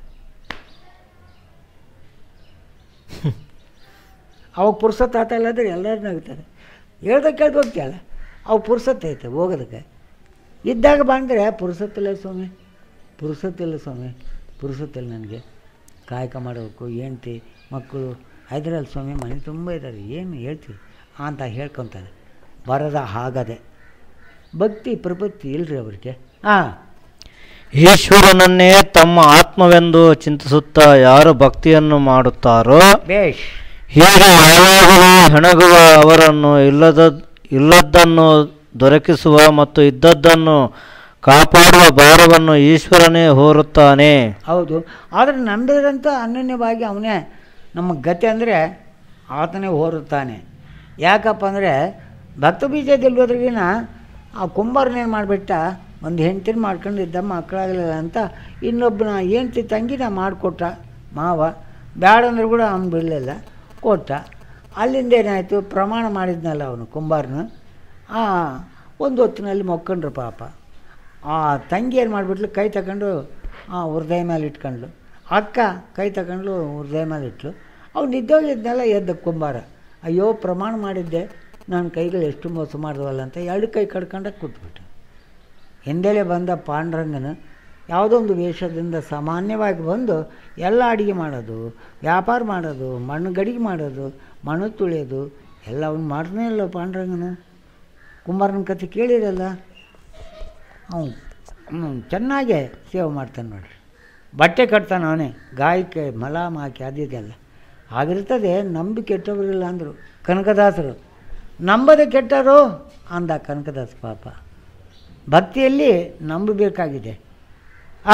ಅವಾಗ ಪುರುಸತ್ತು ಆತಲ್ಲ ಅಂದರೆ ಎಲ್ಲರೂ ನಗ್ತಾರೆ. ಹೇಳ್ದಾಗ ಕೇಳ್ದು ಹೋಗ್ತೀಯಲ್ಲ ಅವಾಗ ಪುರುಸತ್ತು ಐತೆ ಹೋಗೋದಕ್ಕೆ. ಇದ್ದಾಗ ಬಂದರೆ ಪುರುಸತ್ತಿಲ್ಲ ಸ್ವಾಮಿ, ಪುರುಸತ್ತಿಲ್ಲ ಸ್ವಾಮಿ, ಪುರುಸತ್ತಿಲ್ಲ ನನಗೆ, ಕಾಯಕ ಮಾಡಬೇಕು, ಹೆಂಡ್ತಿ ಮಕ್ಕಳು ಹೈದರಾಲ್ ಸ್ವಾಮಿ ಮನೆ ತುಂಬ ಇದ್ದಾರೆ, ಏನು ಹೇಳ್ತೀವಿ ಅಂತ ಹೇಳ್ಕೊತಾರೆ. ಬರದ ಆಗದೆ ಭಕ್ತಿ ಪ್ರಪತ್ತಿ ಇಲ್ಲರಿ ಅವರಿಗೆ. ಹಾಂ, ಈಶ್ವರನನ್ನೇ ತಮ್ಮ ಆತ್ಮವೆಂದು ಚಿಂತಿಸುತ್ತಾ ಯಾರು ಭಕ್ತಿಯನ್ನು ಮಾಡುತ್ತಾರೋ ಬೇಷ್ ಹೀಗೆ ಯಾವಾಗಲೂ ಹೆಣಗುವ ಅವರನ್ನು ಇಲ್ಲದ ಇಲ್ಲದ್ದನ್ನು ದೊರಕಿಸುವ ಮತ್ತು ಇದ್ದದ್ದನ್ನು ಕಾಪಾಡುವ ಭಾರವನ್ನು ಈಶ್ವರನೇ ಹೊರುತ್ತಾನೆ. ಹೌದು, ಆದರೆ ನಂಬಿದ್ರಂತ ಅನನ್ಯವಾಗಿ ಅವನೇ ನಮ್ಮ ಗತಿ ಅಂದರೆ ಆತನೇ ಹೊರುತ್ತಾನೆ. ಯಾಕಪ್ಪ ಅಂದರೆ ಭಕ್ತ ಬೀಜದಲ್ಲಿರೋದ್ರಿಗಿನ ಆ ಕುಂಬಾರನೇನು ಮಾಡಿಬಿಟ್ಟ, ಒಂದು ಹೆಂಡ್ತಿನ ಮಾಡ್ಕೊಂಡಿದ್ದ, ಮಕ್ಕಳಾಗಲಿಲ್ಲ ಅಂತ ಇನ್ನೊಬ್ಬನ ಹೆಂಡ್ತಿ ತಂಗಿನ ಮಾಡಿಕೊಟ್ಟ ಮಾವ. ಬ್ಯಾಡ ಅಂದ್ರೆ ಕೂಡ ಅವ್ನು ಬಿಡಲಿಲ್ಲ, ಕೊಟ್ಟ. ಅಲ್ಲಿಂದ ಏನಾಯಿತು, ಪ್ರಮಾಣ ಮಾಡಿದ್ನಲ್ಲ ಅವನು ಕುಂಬಾರನ. ಒಂದು ಹೊತ್ತಿನಲ್ಲಿ ಮೊಕ್ಕೊಂಡ್ರು ಪಾಪ. ಆ ತಂಗಿ ಏನು ಮಾಡಿಬಿಟ್ಲು, ಕೈ ತಗೊಂಡು ಹೃದಯ ಮೇಲೆ ಇಟ್ಕೊಂಡ್ಲು. ಅಕ್ಕ ಕೈ ತಗೊಂಡ್ಲು ಹೃದಯ ಮೇಲೆ ಇಟ್ಲು. ಅವ್ನು ನಿದ್ದೋಗಿದ್ನೆಲ್ಲ ಎದ್ದ ಕುಂಬಾರ, ಅಯ್ಯೋ ಪ್ರಮಾಣ ಮಾಡಿದ್ದೆ, ನನ್ನ ಕೈಗಳು ಎಷ್ಟು ಮೋಸ ಮಾಡಿದವಲ್ಲ ಅಂತ ಎರಡು ಕೈ ಕಡ್ಕೊಂಡಾಗ ಕೂತ್ಬಿಟ್ಟು. ಹಿಂದೆಲೆ ಬಂದ ಪಾಂಡುರಂಗನ ಯಾವುದೋ ಒಂದು ವೇಷದಿಂದ ಸಾಮಾನ್ಯವಾಗಿ ಬಂದು ಎಲ್ಲ ಅಡುಗೆ ಮಾಡೋದು, ವ್ಯಾಪಾರ ಮಾಡೋದು, ಮಣ್ಣು ಗಡಿಗೆ ಮಾಡೋದು, ಮಣ್ಣು ತುಳಿಯೋದು ಎಲ್ಲ ಅವ್ನು ಮಾಡ್ತಾನೆ ಇಲ್ಲ ಪಾಂಡುರಂಗನ. ಕುಂಬಾರನ ಕಥೆ ಕೇಳಿರಲ್ಲ, ಅವನು ಚೆನ್ನಾಗೇ ಸೇವೆ ಮಾಡ್ತಾನೆ ನೋಡ್ರಿ. ಬಟ್ಟೆ ಕಟ್ತಾನೆ ಅವನೇ, ಗಾಯಕ್ಕೆ ಮಲಾಮ ಹಾಕಿ ಅದಿದೆಲ್ಲ ಆಗಿರ್ತದೆ. ನಂಬಿ ಕೆಟ್ಟವರಿಲ್ಲ ಅಂದರು ಕನಕದಾಸರು. ನಂಬದೆ ಕೆಟ್ಟರು ಅಂದ ಕನಕದಾಸ ಪಾಪ. ಭಕ್ತಿಯಲ್ಲಿ ನಂಬಬೇಕಾಗಿದೆ. ಆ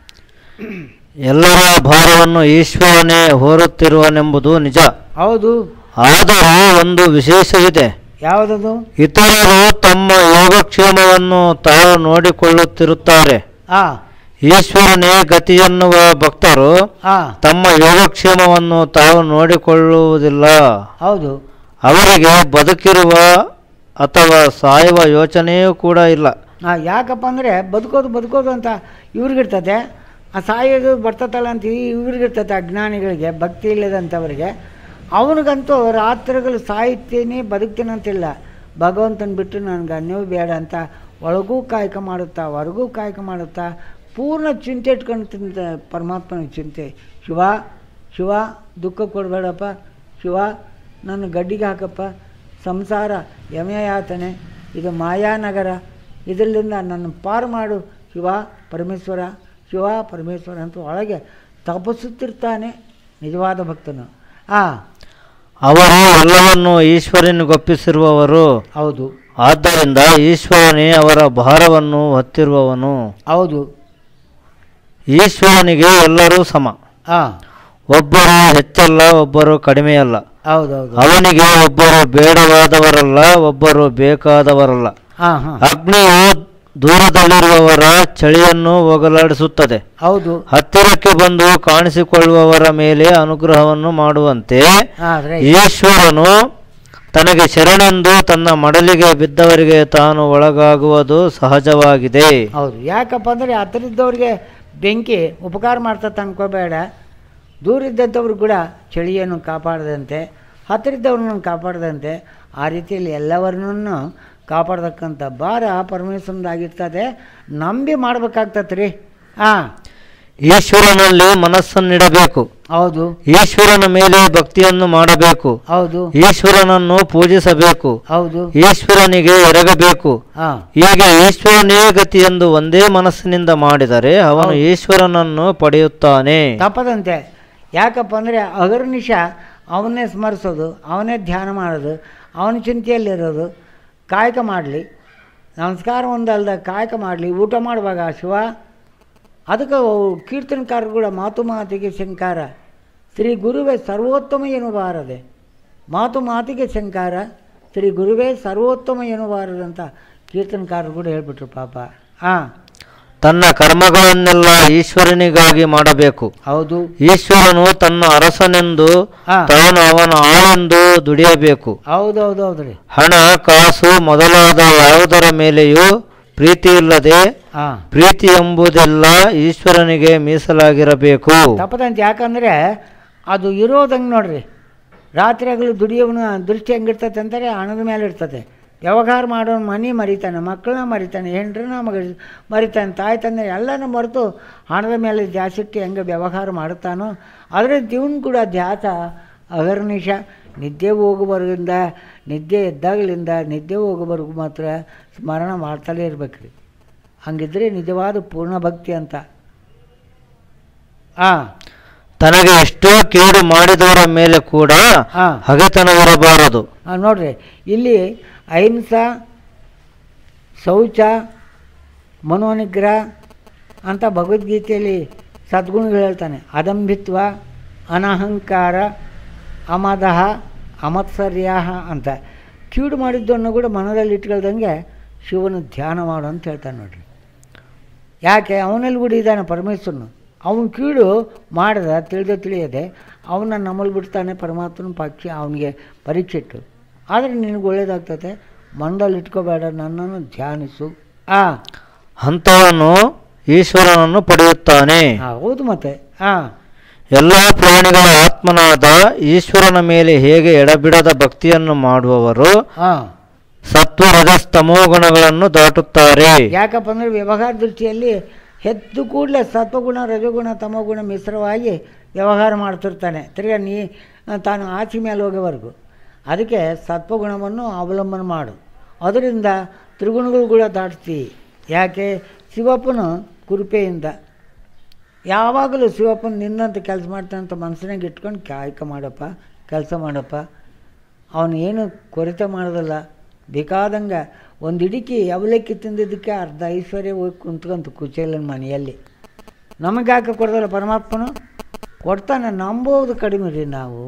ಎಲ್ಲರ ಭಾರವನ್ನು ಈಶ್ವರನೇ ಹೊರುತ್ತಿರುವನೆಂಬುದು ನಿಜ. ಹೌದು, ಆದರೂ ಒಂದು ವಿಶೇಷವಿದೆ. ಯಾವುದದು? ಇತರರು ತಮ್ಮ ಯೋಗಕ್ಷೇಮವನ್ನು ತಾವು ನೋಡಿಕೊಳ್ಳುತ್ತಿರುತ್ತಾರೆ. ಆ ಈಶ್ವರನೇ ಗತಿಯನ್ನುವ ಭಕ್ತರು ಆ ತಮ್ಮ ಯೋಗಕ್ಷೇಮವನ್ನು ತಾವು ನೋಡಿಕೊಳ್ಳುವುದಿಲ್ಲ. ಹೌದು, ಅವರಿಗೆ ಬದುಕಿರುವ ಅಥವಾ ಸಾಯುವ ಯೋಚನೆಯೂ ಕೂಡ ಇಲ್ಲ. ಹಾಂ, ಯಾಕಪ್ಪ ಅಂದರೆ ಬದುಕೋದು ಬದುಕೋದು ಅಂತ ಇವ್ರಿಗಿರ್ತದೆ, ಆ ಸಾಯೋದು ಬರ್ತದಲ್ಲ ಅಂತ ಇವ್ರಿಗಿರ್ತದೆ ಅಜ್ಞಾನಿಗಳಿಗೆ, ಭಕ್ತಿ ಇಲ್ಲದಂಥವ್ರಿಗೆ. ಅವನಿಗಂತೂ ರಾತ್ರಿಗಳು ಸಾಯ್ತೀನಿ ಬದುಕ್ತೀನಿ ಅಂತಿಲ್ಲ. ಭಗವಂತನ ಬಿಟ್ಟು ನನಗೆ ಅನ್ಯೂ ಬೇಡ ಅಂತ ಒಳಗೂ ಕಾಯಕ ಮಾಡುತ್ತಾ ಹೊರಗೂ ಕಾಯಕ ಮಾಡುತ್ತಾ ಪೂರ್ಣ ಚಿಂತೆ ಇಟ್ಕೊಂತ ಪರಮಾತ್ಮನ ಚಿಂತೆ. ಶಿವ ಶಿವ ದುಃಖ ಕೊಡಬೇಡಪ್ಪ, ಶಿವ ನನ್ನ ಗಡ್ಡಿಗೆ ಹಾಕಪ್ಪ, ಸಂಸಾರ ಯಮಯಾತನೆ, ಇದು ಮಾಯಾನಗರ, ಇದರಿಂದ ನನ್ನ ಪಾರು ಮಾಡು ಶಿವ ಪರಮೇಶ್ವರ, ಶಿವ ಪರಮೇಶ್ವರ ಅಂತ ಒಳಗೆ ತಪಸ್ಸುತ್ತಿರ್ತಾನೆ ನಿಜವಾದ ಭಕ್ತನು. ಆ ಅವರು ಎಲ್ಲವನ್ನು ಈಶ್ವರನಿಗೊಪ್ಪಿಸಿರುವವರು. ಹೌದು, ಆದ್ದರಿಂದ ಈಶ್ವರನೇ ಅವರ ಭಾರವನ್ನು ಹೊತ್ತಿರುವವನು. ಹೌದು, ಈಶ್ವರನಿಗೆ ಎಲ್ಲರೂ ಸಮ. ಹಾಂ, ಒಬ್ಬರು ಹೆಚ್ಚಲ್ಲ, ಒಬ್ಬರು ಕಡಿಮೆಯಲ್ಲ. ಹೌದೌದು, ಅವನಿಗೆ ಒಬ್ಬರು ಬೇಡವಾದವರಲ್ಲ, ಒಬ್ಬರು ಬೇಕಾದವರಲ್ಲ. ಹಾಂ ಹಾಂ, ಅಗ್ನಿಯು ದೂರದಲ್ಲಿರುವವರ ಚಳಿಯನ್ನು ಹೋಗಲಾಡಿಸುತ್ತದೆ. ಹೌದು, ಹತ್ತಿರಕ್ಕೆ ಬಂದು ಕಾಣಿಸಿಕೊಳ್ಳುವವರ ಮೇಲೆ ಅನುಗ್ರಹವನ್ನು ಮಾಡುವಂತೆ ಆದರೆ ಈಶ್ವರನು ತನಗೆ ಶರಣೆಂದು ತನ್ನ ಮಡಲಿಗೆ ಬಿದ್ದವರಿಗೆ ತಾನು ಒಳಗಾಗುವುದು ಸಹಜವಾಗಿದೆ. ಹೌದು. ಯಾಕಪ್ಪ ಅಂದರೆ ಹತ್ತಿರದವ್ರಿಗೆ ಬೆಂಕಿ ಉಪಕಾರ ಮಾಡ್ತದೆ ಅನ್ಕೋಬೇಡ, ದೂರ ಇದ್ದಂಥವ್ರು ಕೂಡ ಚಳಿಯನ್ನು ಕಾಪಾಡದಂತೆ ಹತ್ತಿರದವ್ರನ್ನ ಕಾಪಾಡ್ದಂತೆ ಆ ರೀತಿಯಲ್ಲಿ ಎಲ್ಲವರನ್ನೂ ಕಾಪಾಡ್ತಕ್ಕಂಥ ಭಾರ ಪರಮೇಶ್ವರನಾಗಿರ್ತದೆ. ನಂಬಿ ಮಾಡ್ಬೇಕಾಗ್ತದೆ ರೀ. ಹಾಂ, ಈಶ್ವರನಲ್ಲಿ ಮನಸ್ಸನ್ನಿಡಬೇಕು. ಹೌದು. ಈಶ್ವರನ ಮೇಲೆ ಭಕ್ತಿಯನ್ನು ಮಾಡಬೇಕು. ಹೌದು. ಈಶ್ವರನನ್ನು ಪೂಜಿಸಬೇಕು. ಹೌದು. ಈಶ್ವರನಿಗೆ ಎರಗಬೇಕು. ಹಾಂ, ಹೀಗೆ ಈಶ್ವರನೇ ಗತಿ ಎಂದು ಒಂದೇ ಮನಸ್ಸಿನಿಂದ ಮಾಡಿದರೆ ಅವನು ಈಶ್ವರನನ್ನು ಪಡೆಯುತ್ತಾನೆ. ತಪ್ಪದಂತೆ. ಯಾಕಪ್ಪ ಅಂದರೆ ಅಗರ್ನಿಶ ಅವನ್ನೇ ಸ್ಮರಿಸೋದು, ಅವನೇ ಧ್ಯಾನ ಮಾಡೋದು, ಅವನ ಚಿಂತೆಯಲ್ಲಿರೋದು, ಕಾಯಕ ಮಾಡಲಿ, ನಮಸ್ಕಾರ ಒಂದಲ್ದ ಕಾಯಕ ಮಾಡಲಿ, ಊಟ ಮಾಡುವಾಗ ಶಿವ. ಅದಕ್ಕೆ ಕೀರ್ತನಕಾರರು ಕೂಡ ಮಾತು ಮಾತಿಗೆ ಶಂಕಾರ, ಶ್ರೀ ಗುರುವೇ ಸರ್ವೋತ್ತಮ ಎನ್ನುಬಾರದೆ. ಮಾತು ಮಾತಿಗೆ ಶಂಕಾರ, ಶ್ರೀ ಗುರುವೇ ಸರ್ವೋತ್ತಮ ಎನ್ನುಬಾರದಂತ ಕೀರ್ತನಕಾರರು ಕೂಡ ಹೇಳ್ಬಿಟ್ರು ಪಾಪ. ಹಾಂ, ತನ್ನ ಕರ್ಮಗಳನ್ನೆಲ್ಲ ಈಶ್ವರನಿಗಾಗಿ ಮಾಡಬೇಕು. ಹೌದು. ಈಶ್ವರನು ತನ್ನ ಅರಸನೆಂದು ತಾನು ಅವನ ಆಳೆಂದು ದುಡಿಯಬೇಕು. ಹೌದೌದೌದು ರೀ. ಹಣ, ಕಾಸು ಮೊದಲಾದ ಯಾವುದರ ಮೇಲೆಯೂ ಪ್ರೀತಿ ಇಲ್ಲದೆ, ಪ್ರೀತಿ ಎಂಬುದೆಲ್ಲ ಈಶ್ವರನಿಗೆ ಮೀಸಲಾಗಿರಬೇಕು. ತಪ್ಪದಂತೆ. ಯಾಕಂದರೆ ಅದು ಇರೋದಂಗೆ ನೋಡ್ರಿ, ರಾತ್ರಿ ಆಗಲು ದುಡಿಯೋವನ ದೃಷ್ಟಿ ಹೆಂಗಿರ್ತದೆ ಅಂತಾರೆ, ಹಣದ ಮೇಲೆ ಇರ್ತದೆ. ವ್ಯವಹಾರ ಮಾಡೋನು ಮನೆ ಮರಿತಾನೆ, ಮಕ್ಕಳನ್ನ ಮರಿತಾನೆ, ಹೆಂಡ್ರನ್ನ ಮಗ ಮರಿತಾನೆ, ತಾಯಿ ತಂದೆ ಎಲ್ಲನೂ ಮರೆತು ಹಣದ ಮೇಲೆ ಜಾಸ್ತಿ ಹೆಂಗೆ ವ್ಯವಹಾರ ಮಾಡುತ್ತಾನೋ ಅದರಿಂದ ಇವನು ಕೂಡ ಧ್ಯಾಸ ಅಗರ್ನಿಶ ನಿದ್ದೆ ಹೋಗುವವರೆಗಿಂದ ನಿದ್ದೆ ಎದ್ದಾಗಲಿಂದ ನಿದ್ದೆ ಹೋಗೋವರೆಗೂ ಮಾತ್ರ ಸ್ಮರಣ ಮಾಡ್ತಲೇ ಇರ್ಬೇಕ್ರಿ. ಹಂಗಿದ್ರೆ ನಿಜವಾದ ಪೂರ್ಣ ಭಕ್ತಿ ಅಂತ. ಹಾಂ, ತನಗೆ ಎಷ್ಟೋ ಕೇಡು ಮಾಡಿದವರ ಮೇಲೆ ಕೂಡ ಹಗೆತನವಿರಬಾರದು. ಹಾಂ, ನೋಡ್ರಿ ಇಲ್ಲಿ ಅಹಿಂಸಾ, ಶೌಚ, ಮನೋನಿಗ್ರಹ ಅಂತ ಭಗವದ್ಗೀತೆಯಲ್ಲಿ ಸದ್ಗುಣಗಳು ಹೇಳ್ತಾನೆ. ಅದಂಭಿತ್ವ, ಅನಹಂಕಾರ, ಅಮದಹ, ಅಮತ್ಸರ್ಯ ಅಂತ. ಕೀಡು ಮಾಡಿದ್ದನ್ನು ಕೂಡ ಮನದಲ್ಲಿ ಇಟ್ಕೊಳ್ದಂಗೆ ಶಿವನ ಧ್ಯಾನ ಮಾಡು ಅಂತ ಹೇಳ್ತಾನೆ ನೋಡ್ರಿ. ಯಾಕೆ ಅವನಲ್ಲಿ ಕೂಡ ಇದ್ದಾನೆ ಪರಮೇಶ್ವರನು. ಅವನ ಕೀಡು ಮಾಡಿದ ತಿಳಿದ ತಿಳಿಯದೆ ಅವನ್ನ ನಮ್ಮಲ್ಲಿ ಬಿಡ್ತಾನೆ ಪರಮಾತ್ಮನ ಪಕ್ಷಿ ಅವನಿಗೆ ಪರೀಕ್ಷೆ ಇಟ್ಟು. ಆದರೆ ನಿನಗೆ ಒಳ್ಳೇದಾಗ್ತದೆ, ಮನದಲ್ಲಿ ಇಟ್ಕೋಬೇಡ, ನನ್ನನ್ನು ಧ್ಯಾನಿಸು. ಆ ಅಂಥವನು ಈಶ್ವರನನ್ನು ಪಡೆಯುತ್ತಾನೆ. ಹೌದು. ಮತ್ತೆ ಹಾಂ, ಎಲ್ಲ ಪ್ರಾಣಿಗಳ ಆತ್ಮನಾದ ಈಶ್ವರನ ಮೇಲೆ ಹೇಗೆ ಎಡಬಿಡದ ಭಕ್ತಿಯನ್ನು ಮಾಡುವವರು ಸತ್ವ, ರಜಸ್, ತಮೋ ಗುಣಗಳನ್ನು ದಾಟುತ್ತಾರೆ. ಯಾಕಪ್ಪ ಅಂದರೆ ವ್ಯವಹಾರ ದೃಷ್ಟಿಯಲ್ಲಿ ಹೆದ್ದು ಕೂಡಲೇ ಸತ್ವಗುಣ, ರಜಗುಣ, ತಮೋಗುಣ ಮಿಶ್ರವಾಗಿ ವ್ಯವಹಾರ ಮಾಡ್ತಿರ್ತಾನೆ ತಿರ್ಗಾ ನೀ ತಾನು ಆಚೆ ಮೇಲೆ ಹೋಗೋವರೆಗೂ. ಅದಕ್ಕೆ ಸತ್ವಗುಣವನ್ನು ಅವಲಂಬನೆ ಮಾಡು, ಅದರಿಂದ ತ್ರಿಗುಣಗಳು ಕೂಡ ದಾಟ್ತಿ. ಯಾಕೆ ಶಿವಪ್ಪನ ಕೃಪೆಯಿಂದ ಯಾವಾಗಲೂ ಶಿವಪ್ಪನ ನಿನ್ನಂತ ಕೆಲಸ ಮಾಡ್ತಾನಂತ ಮನಸ್ಸಿನಾಗ ಇಟ್ಕೊಂಡು ಕಾಯಕ ಮಾಡಪ್ಪ, ಕೆಲಸ ಮಾಡಪ್ಪ. ಅವನು ಏನು ಕೊರತೆ ಮಾಡೋದಲ್ಲ, ಬೇಕಾದಂಗೆ ಒಂದು ಇಡಿಕೆ ಅವಲಕ್ಕಿ ತಿಂದಿದ್ದಕ್ಕೆ ಅರ್ಧ ಐಶ್ವರ್ಯ ಹೋಗಿ ಕುಂತ್ಕೊಂತು ಕುಚೇಲನ ಮನೆಯಲ್ಲಿ. ನಮಗೆ ಯಾಕೆ ಕೊಡೋದಲ್ಲ ಪರಮಾತ್ಮನು? ಕೊಡ್ತಾನೆ. ನಂಬೋದು ಕಡಿಮೆ ರೀ ನಾವು.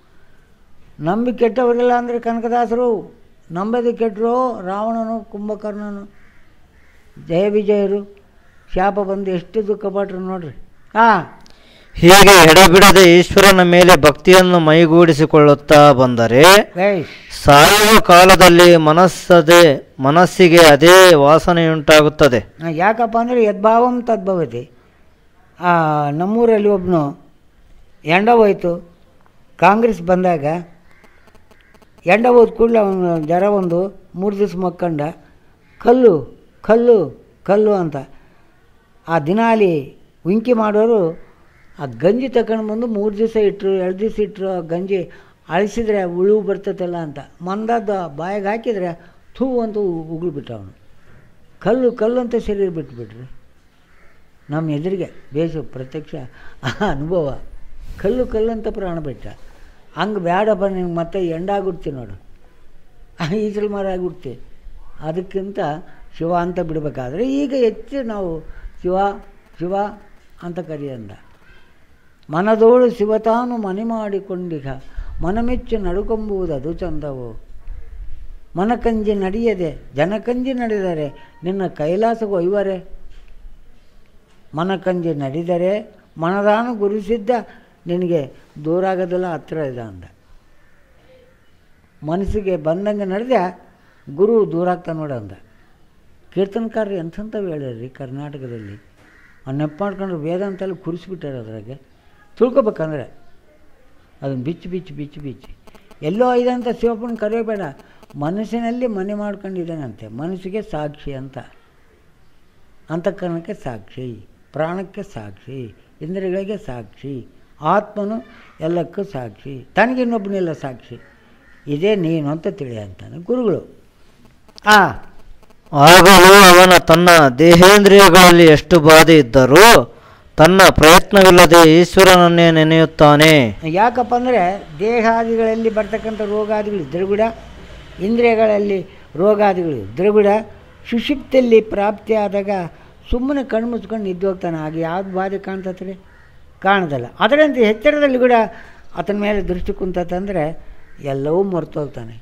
ನಂಬಿ ಕೆಟ್ಟವರಿಲ್ಲ ಅಂದರೆ ಕನಕದಾಸರು, ನಂಬದು ಕೆಟ್ಟರು ರಾವಣನು, ಕುಂಭಕರ್ಣನು, ಜಯ ವಿಜಯರು ಶಾಪ ಬಂದು ಎಷ್ಟು ದುಃಖ ಪಟ್ರು ನೋಡ್ರಿ. ಹಾಂ, ಹೀಗೆ ಎಡಬಿಡದೆ ಈಶ್ವರನ ಮೇಲೆ ಭಕ್ತಿಯನ್ನು ಮೈಗೂಡಿಸಿಕೊಳ್ಳುತ್ತಾ ಬಂದರೆ ಸಾಯುವ ಕಾಲದಲ್ಲಿ ಮನಸ್ಸದೇ ಮನಸ್ಸಿಗೆ ಅದೇ ವಾಸನೆಯುಂಟಾಗುತ್ತದೆ. ಯಾಕಪ್ಪ ಅಂದರೆ ಯದ್ಭಾವಂ ತದ್ಭವತಿ. ನಮ್ಮೂರಲ್ಲಿ ಒಬ್ಬನು ಎಂಡ ಹೋಯ್ತು, ಕಾಂಗ್ರೆಸ್ ಬಂದಾಗ ಎಂಡ ಹೋದ ಕೂಡಲೇ ಅವನು ಜ್ವರ ಒಂದು ಮೂರು ದಿವಸ ಮಕ್ಕಂಡ, ಕಲ್ಲು ಕಲ್ಲು ಕಲ್ಲು ಅಂತ. ಆ ದಿನಾಲಿ ಉಂಕಿ ಮಾಡೋರು ಆ ಗಂಜಿ ತಗೊಂಡು ಬಂದು ಮೂರು ದಿವಸ ಇಟ್ಟರು, ಎರಡು ದಿವಸ ಇಟ್ಟರು. ಆ ಗಂಜಿ ಅಳಿಸಿದ್ರೆ ಉಳುವು ಬರ್ತೈತಲ್ಲ ಅಂತ ಮಂದದ್ದು ಬಾಯಿಗೆ ಹಾಕಿದರೆ ಥೂ ಅಂತ ಉಗುಳು ಬಿಟ್ಟ ಅವನು. ಕಲ್ಲು ಕಲ್ಲು ಅಂತ ಶರೀರ ಬಿಟ್ಬಿಟ್ರಿ. ನಮ್ಮ ಎದುರಿಗೆ ಬೇಸು ಪ್ರತ್ಯಕ್ಷ ಅನುಭವ. ಕಲ್ಲು ಕಲ್ಲು ಅಂತ ಪ್ರಾಣ ಬಿಟ್ಟ. ಹಂಗೆ ಬೇಡಪ್ಪ ನಿನ್ಗೆ ಮತ್ತೆ ಎಂಡಾಗ್ಬಿಡ್ತಿ ನೋಡು, ಈಸಲು ಮರ ಆಗಿಬಿಡ್ತಿ. ಅದಕ್ಕಿಂತ ಶಿವ ಅಂತ ಬಿಡಬೇಕಾದ್ರೆ ಈಗ ಹೆಚ್ಚು ನಾವು ಶಿವ ಶಿವ ಅಂತ ಕರೆಯಂದ. ಮನದೋಳು ಶಿವತಾನು ಮನೆ ಮಾಡಿಕೊಂಡಿಗ ಮನಮೆಚ್ಚು ನಡುಕೊಂಬುವುದು ಅದು ಚಂದವು. ಮನಕಂಜಿ ನಡೆಯದೆ ಜನಕಂಜಿ ನಡೆದರೆ ನಿನ್ನ ಕೈಲಾಸವು ಒಯ್ವರೆ. ಮನಕಂಜಿ ನಡೆದರೆ ಮನದಾನು ಗುರುಸಿದ್ದ ನಿನಗೆ ದೂರ ಆಗೋದಿಲ್ಲ, ಹತ್ತಿರ ಇದೆ ಅಂದ. ಮನಸ್ಸಿಗೆ ಬಂದಂಗೆ ನಡೆದೆ ಗುರು ದೂರ ಆಗ್ತಾ ನೋಡಂದ. ಕೀರ್ತನಕಾರರು ಎಂಥಂಥವು ಹೇಳ್ಯಾರ್ರಿ ಕರ್ನಾಟಕದಲ್ಲಿ. ಆ ನೆಪ ಮಾಡ್ಕೊಂಡ್ರೆ ವೇದ ಅಂತೆಲ್ಲ ಕುರಿಸ್ಬಿಟ್ಟಾರೆ. ಅದ್ರಾಗೆ ತಿಳ್ಕೊಬೇಕಂದ್ರೆ ಅದನ್ನು ಬಿಚ್ಚಿ ಬಿಚ್ಚಿ ಬಿಚ್ಚಿ ಬಿಚ್ಚಿ ಎಲ್ಲೋ ಇದಂತ ಶಿವಪ್ಪನ ಕರೆಯಬೇಡ, ಮನಸ್ಸಿನಲ್ಲಿ ಮನೆ ಮಾಡ್ಕೊಂಡಿದ್ದಾನಂತೆ. ಮನಸ್ಸಿಗೆ ಸಾಕ್ಷಿ ಅಂತ, ಅಂತಃಕರಣಕ್ಕೆ ಸಾಕ್ಷಿ, ಪ್ರಾಣಕ್ಕೆ ಸಾಕ್ಷಿ, ಇಂದ್ರಿಯಗಳಿಗೆ ಸಾಕ್ಷಿ, ಆತ್ಮನು ಎಲ್ಲಕ್ಕೂ ಸಾಕ್ಷಿ, ತನಗಿನ್ನೊಬ್ಬನೆಲ್ಲ ಸಾಕ್ಷಿ. ಇದೇ ನೀನು ಅಂತ ತಿಳಿ ಅಂತಾನೆ ಗುರುಗಳು. ಆ ಆಗಲೂ ಅವನ ತನ್ನ ದೇಹೇಂದ್ರಿಯಗಳಲ್ಲಿ ಎಷ್ಟು ಬಾಧೆ ಇದ್ದರೂ ತನ್ನ ಪ್ರಯತ್ನವಿಲ್ಲದೆ ಈಶ್ವರನನ್ನೇ ನೆನೆಯುತ್ತಾನೆ. ಯಾಕಪ್ಪ ಅಂದರೆ ದೇಹಾದಿಗಳಲ್ಲಿ ಬರ್ತಕ್ಕಂಥ ರೋಗಾದಿಗಳು ಇದ್ದರೂ ಕೂಡ, ಇಂದ್ರಿಯಗಳಲ್ಲಿ ರೋಗಾದಿಗಳು ಇದ್ದರೂ ಕೂಡ, ಸುಷುಪ್ತಿಯಲ್ಲಿ ಪ್ರಾಪ್ತಿ ಆದಾಗ ಸುಮ್ಮನೆ ಕಣ್ಣು ಮುಚ್ಕೊಂಡು ನಿದ್ದು ಹೋಗ್ತಾನೆ. ಆಗ ಯಾವ್ದು ಬಾಧೆ ಕಾಣ್ತತ್ರಿ? ಕಾಣದಲ್ಲ. ಅದರಂತೆ ಎಚ್ಚರದಲ್ಲಿ ಕೂಡ ಆತನ ಮೇಲೆ ದೃಷ್ಟಿ ಕುಂತಂದರೆ ಎಲ್ಲವೂ ಮರೆತು ಹೋಗ್ತಾನೆ.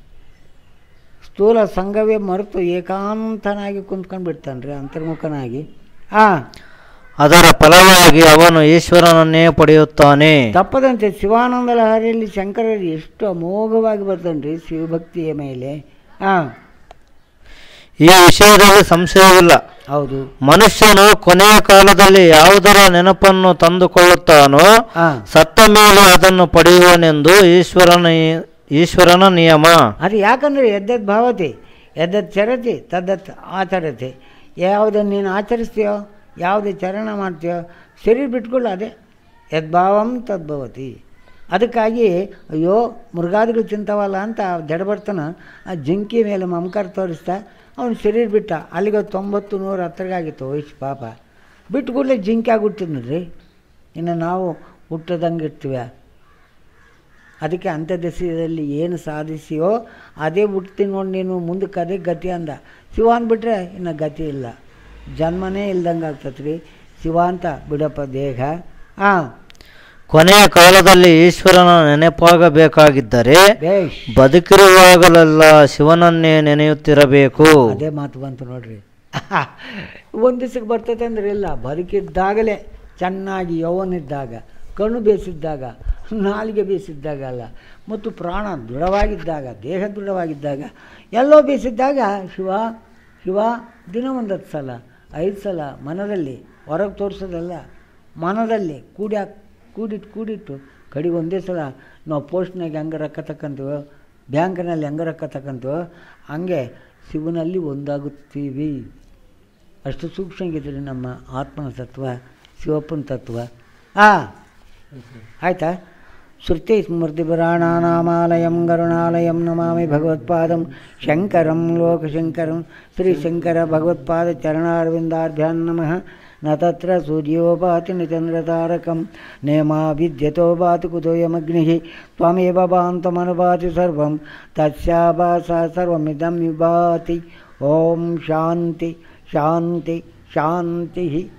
ಸ್ಥೂಲ ಸಂಘವೇ ಮರೆತು ಏಕಾಂತನಾಗಿ ಕುಂತ್ಕೊಂಡು ಬಿಡ್ತಾನೆ ರೀ, ಅಂತರ್ಮುಖನಾಗಿ. ಹಾಂ, ಅದರ ಫಲವಾಗಿ ಅವನು ಈಶ್ವರನನ್ನೇ ಪಡೆಯುತ್ತಾನೆ. ತಪ್ಪದಂತೆ ಶಿವಾನಂದ ಲಹರಿಯಲ್ಲಿ ಶಂಕರರು ಎಷ್ಟು ಅಮೋಘವಾಗಿ ಬರ್ತಾನೆ ರೀ ಶಿವಭಕ್ತಿಯ ಮೇಲೆ. ಹಾಂ, ಈ ವಿಷಯದಲ್ಲಿ ಸಂಶಯವಿಲ್ಲ. ಹೌದು. ಮನುಷ್ಯನು ಕೊನೆಯ ಕಾಲದಲ್ಲಿ ಯಾವುದರ ನೆನಪನ್ನು ತಂದುಕೊಳ್ಳುತ್ತಾನೋ ಸತ್ತ ಮೇಲೆ ಅದನ್ನು ಪಡೆಯುವನೆಂದು ಈಶ್ವರನ ಈಶ್ವರನ ನಿಯಮ. ಅದು ಯಾಕಂದರೆ ಎದ್ದದ್ ಭಾವತಿ ಎದ್ದದ್ ಚರತಿ ತದ್ದತ್ ಆಚರತಿ. ಯಾವುದನ್ನು ನೀನು ಆಚರಿಸ್ತೀಯೋ, ಯಾವುದೇ ಚರಣ ಮಾಡ್ತೀಯೋ, ಶರೀರ ಬಿಟ್ಕೊಳ್ಳು, ಅದೇ ಯದ್ಭಾವಂ ತದ್ಭವತಿ. ಅದಕ್ಕಾಗಿ ಅಯ್ಯೋ ಮೃಗಾದಿಗಳು ತಿಂತವಲ್ಲ ಅಂತ ಜಡಬರ್ತಾನ ಆ ಜಿಂಕಿ ಮೇಲೆ ಮಮಕಾರ ತೋರಿಸ್ತಾ ಅವನು ಶರೀರ ಬಿಟ್ಟ. ಅಲ್ಲಿಗೆ ತೊಂಬತ್ತು ನೂರು ಹತ್ತಿರಗಾಗಿತ್ತು ವಯಸ್ಸು ಪಾಪ. ಬಿಟ್ಟು ಕೂಡಲೇ ಜಿಂಕಿ ಆಗಿಬಿಡ್ತೀವಿ ನೋಡ್ರಿ. ಇನ್ನು ನಾವು ಹುಟ್ಟದಂಗೆ ಇರ್ತೀವಿ. ಅದಕ್ಕೆ ಅಂಥ ದಶದಲ್ಲಿ ಏನು ಸಾಧಿಸಿಯೋ ಅದೇ ಹುಟ್ತೀನಿ ನೋಡಿ ನೀನು, ಮುಂದಕ್ಕೆ ಅದೇ ಗತಿ ಅಂದ. ಶಿವ ಅಂದ್ಬಿಟ್ರೆ ಇನ್ನು ಗತಿ ಇಲ್ಲ, ಜನ್ಮನೇ ಇಲ್ದಂಗೆ ಆಗ್ತದೆ ರೀ. ಶಿವ ಅಂತ ಬಿಡಪ್ಪ ದೇಹ. ಹಾಂ, ಕೊನೆಯ ಕಾಲದಲ್ಲಿ ಈಶ್ವರನ ನೆನಪಾಗಬೇಕಾಗಿದ್ದರೆ ಬದುಕಿರುವಾಗಲೆಲ್ಲ ಶಿವನನ್ನೇ ನೆನೆಯುತ್ತಿರಬೇಕು. ಅದೇ ಮಾತು ಬಂತು ನೋಡ್ರಿ. ಒಂದು ದಿವಸಕ್ಕೆ ಬರ್ತದೆ ಅಂದ್ರೆ ಇಲ್ಲ, ಬದುಕಿದ್ದಾಗಲೇ ಚೆನ್ನಾಗಿ ಯೌವನಿದ್ದಾಗ, ಕಣ್ಣು ಬೇಯಿಸಿದ್ದಾಗ, ನಾಲಿಗೆ ಬೇಯಿಸಿದ್ದಾಗ ಅಲ್ಲ, ಮತ್ತು ಪ್ರಾಣ ದೃಢವಾಗಿದ್ದಾಗ, ದೇಹ ದೃಢವಾಗಿದ್ದಾಗ, ಎಲ್ಲೋ ಬೇಯಿಸಿದ್ದಾಗ ಶಿವ ಶಿವ ದಿನ ಒಂದು ಹತ್ತು ಸಲ ಐದು ಸಲ ಮನದಲ್ಲಿ, ಹೊರಗೆ ತೋರಿಸೋದಲ್ಲ, ಮನದಲ್ಲಿ ಕೂಡಿ ಕೂಡಿಟ್ಟು ಕೂಡಿಟ್ಟು ಕಡೆಗೆ ಒಂದೇ ಸಲ ನಾವು ಪೋಸ್ಟ್ನಾಗ ಹೆಂಗೆ ರೊಕ್ಕ ತಕ್ಕಂತೀವೋ, ಬ್ಯಾಂಕ್ನಲ್ಲಿ ಹೆಂಗೆ ರೊಕ್ಕ ತಕ್ಕಂತೀವೋ ಹಂಗೆ ಶಿವನಲ್ಲಿ ಒಂದಾಗುತ್ತೀವಿ. ಅಷ್ಟು ಸೂಕ್ಷ್ಮಗಿದ್ರಿ ನಮ್ಮ ಆತ್ಮನ ತತ್ವ, ಶಿವಪ್ಪನ ತತ್ವ. ಹಾಂ, ಆಯಿತಾ? ಶ್ರುತಿ ಸ್ಮೃತಿಪುರಾಣಾನಾಮಾಲಯಂ ಕರುಣಾಲಯಂ ನಮಾಮಿ ಭಗವತ್ಪಾದಂ ಶಂಕರಂ ಲೋಕಶಂಕರಂ. ಶ್ರೀಶಂಕರ ಭಗವತ್ಪಾದ ಚರಣಾರವಿಂದಾರ್ಭ್ಯಾನ್ ನಮಃ. ನ ತತ್ರ ಸೂರ್ಯೋ ಭಾತಿ ನ ಚಂದ್ರತಾರಕಂ ನೇಮಾ ವಿದ್ಯತೋ ಭಾತಿ ಕುತೋಯಮಗ್ನಿಃ ತ್ವಮೇವ ಭಾಂತಮನುಭಾತಿ ಸರ್ವಂ ತಸ್ಯಾಭಾಸ ಸರ್ವಮಿದಂ ವಿಭಾತಿ. ಓಂ ಶಾಂತಿ ಶಾಂತಿ ಶಾಂತಿ.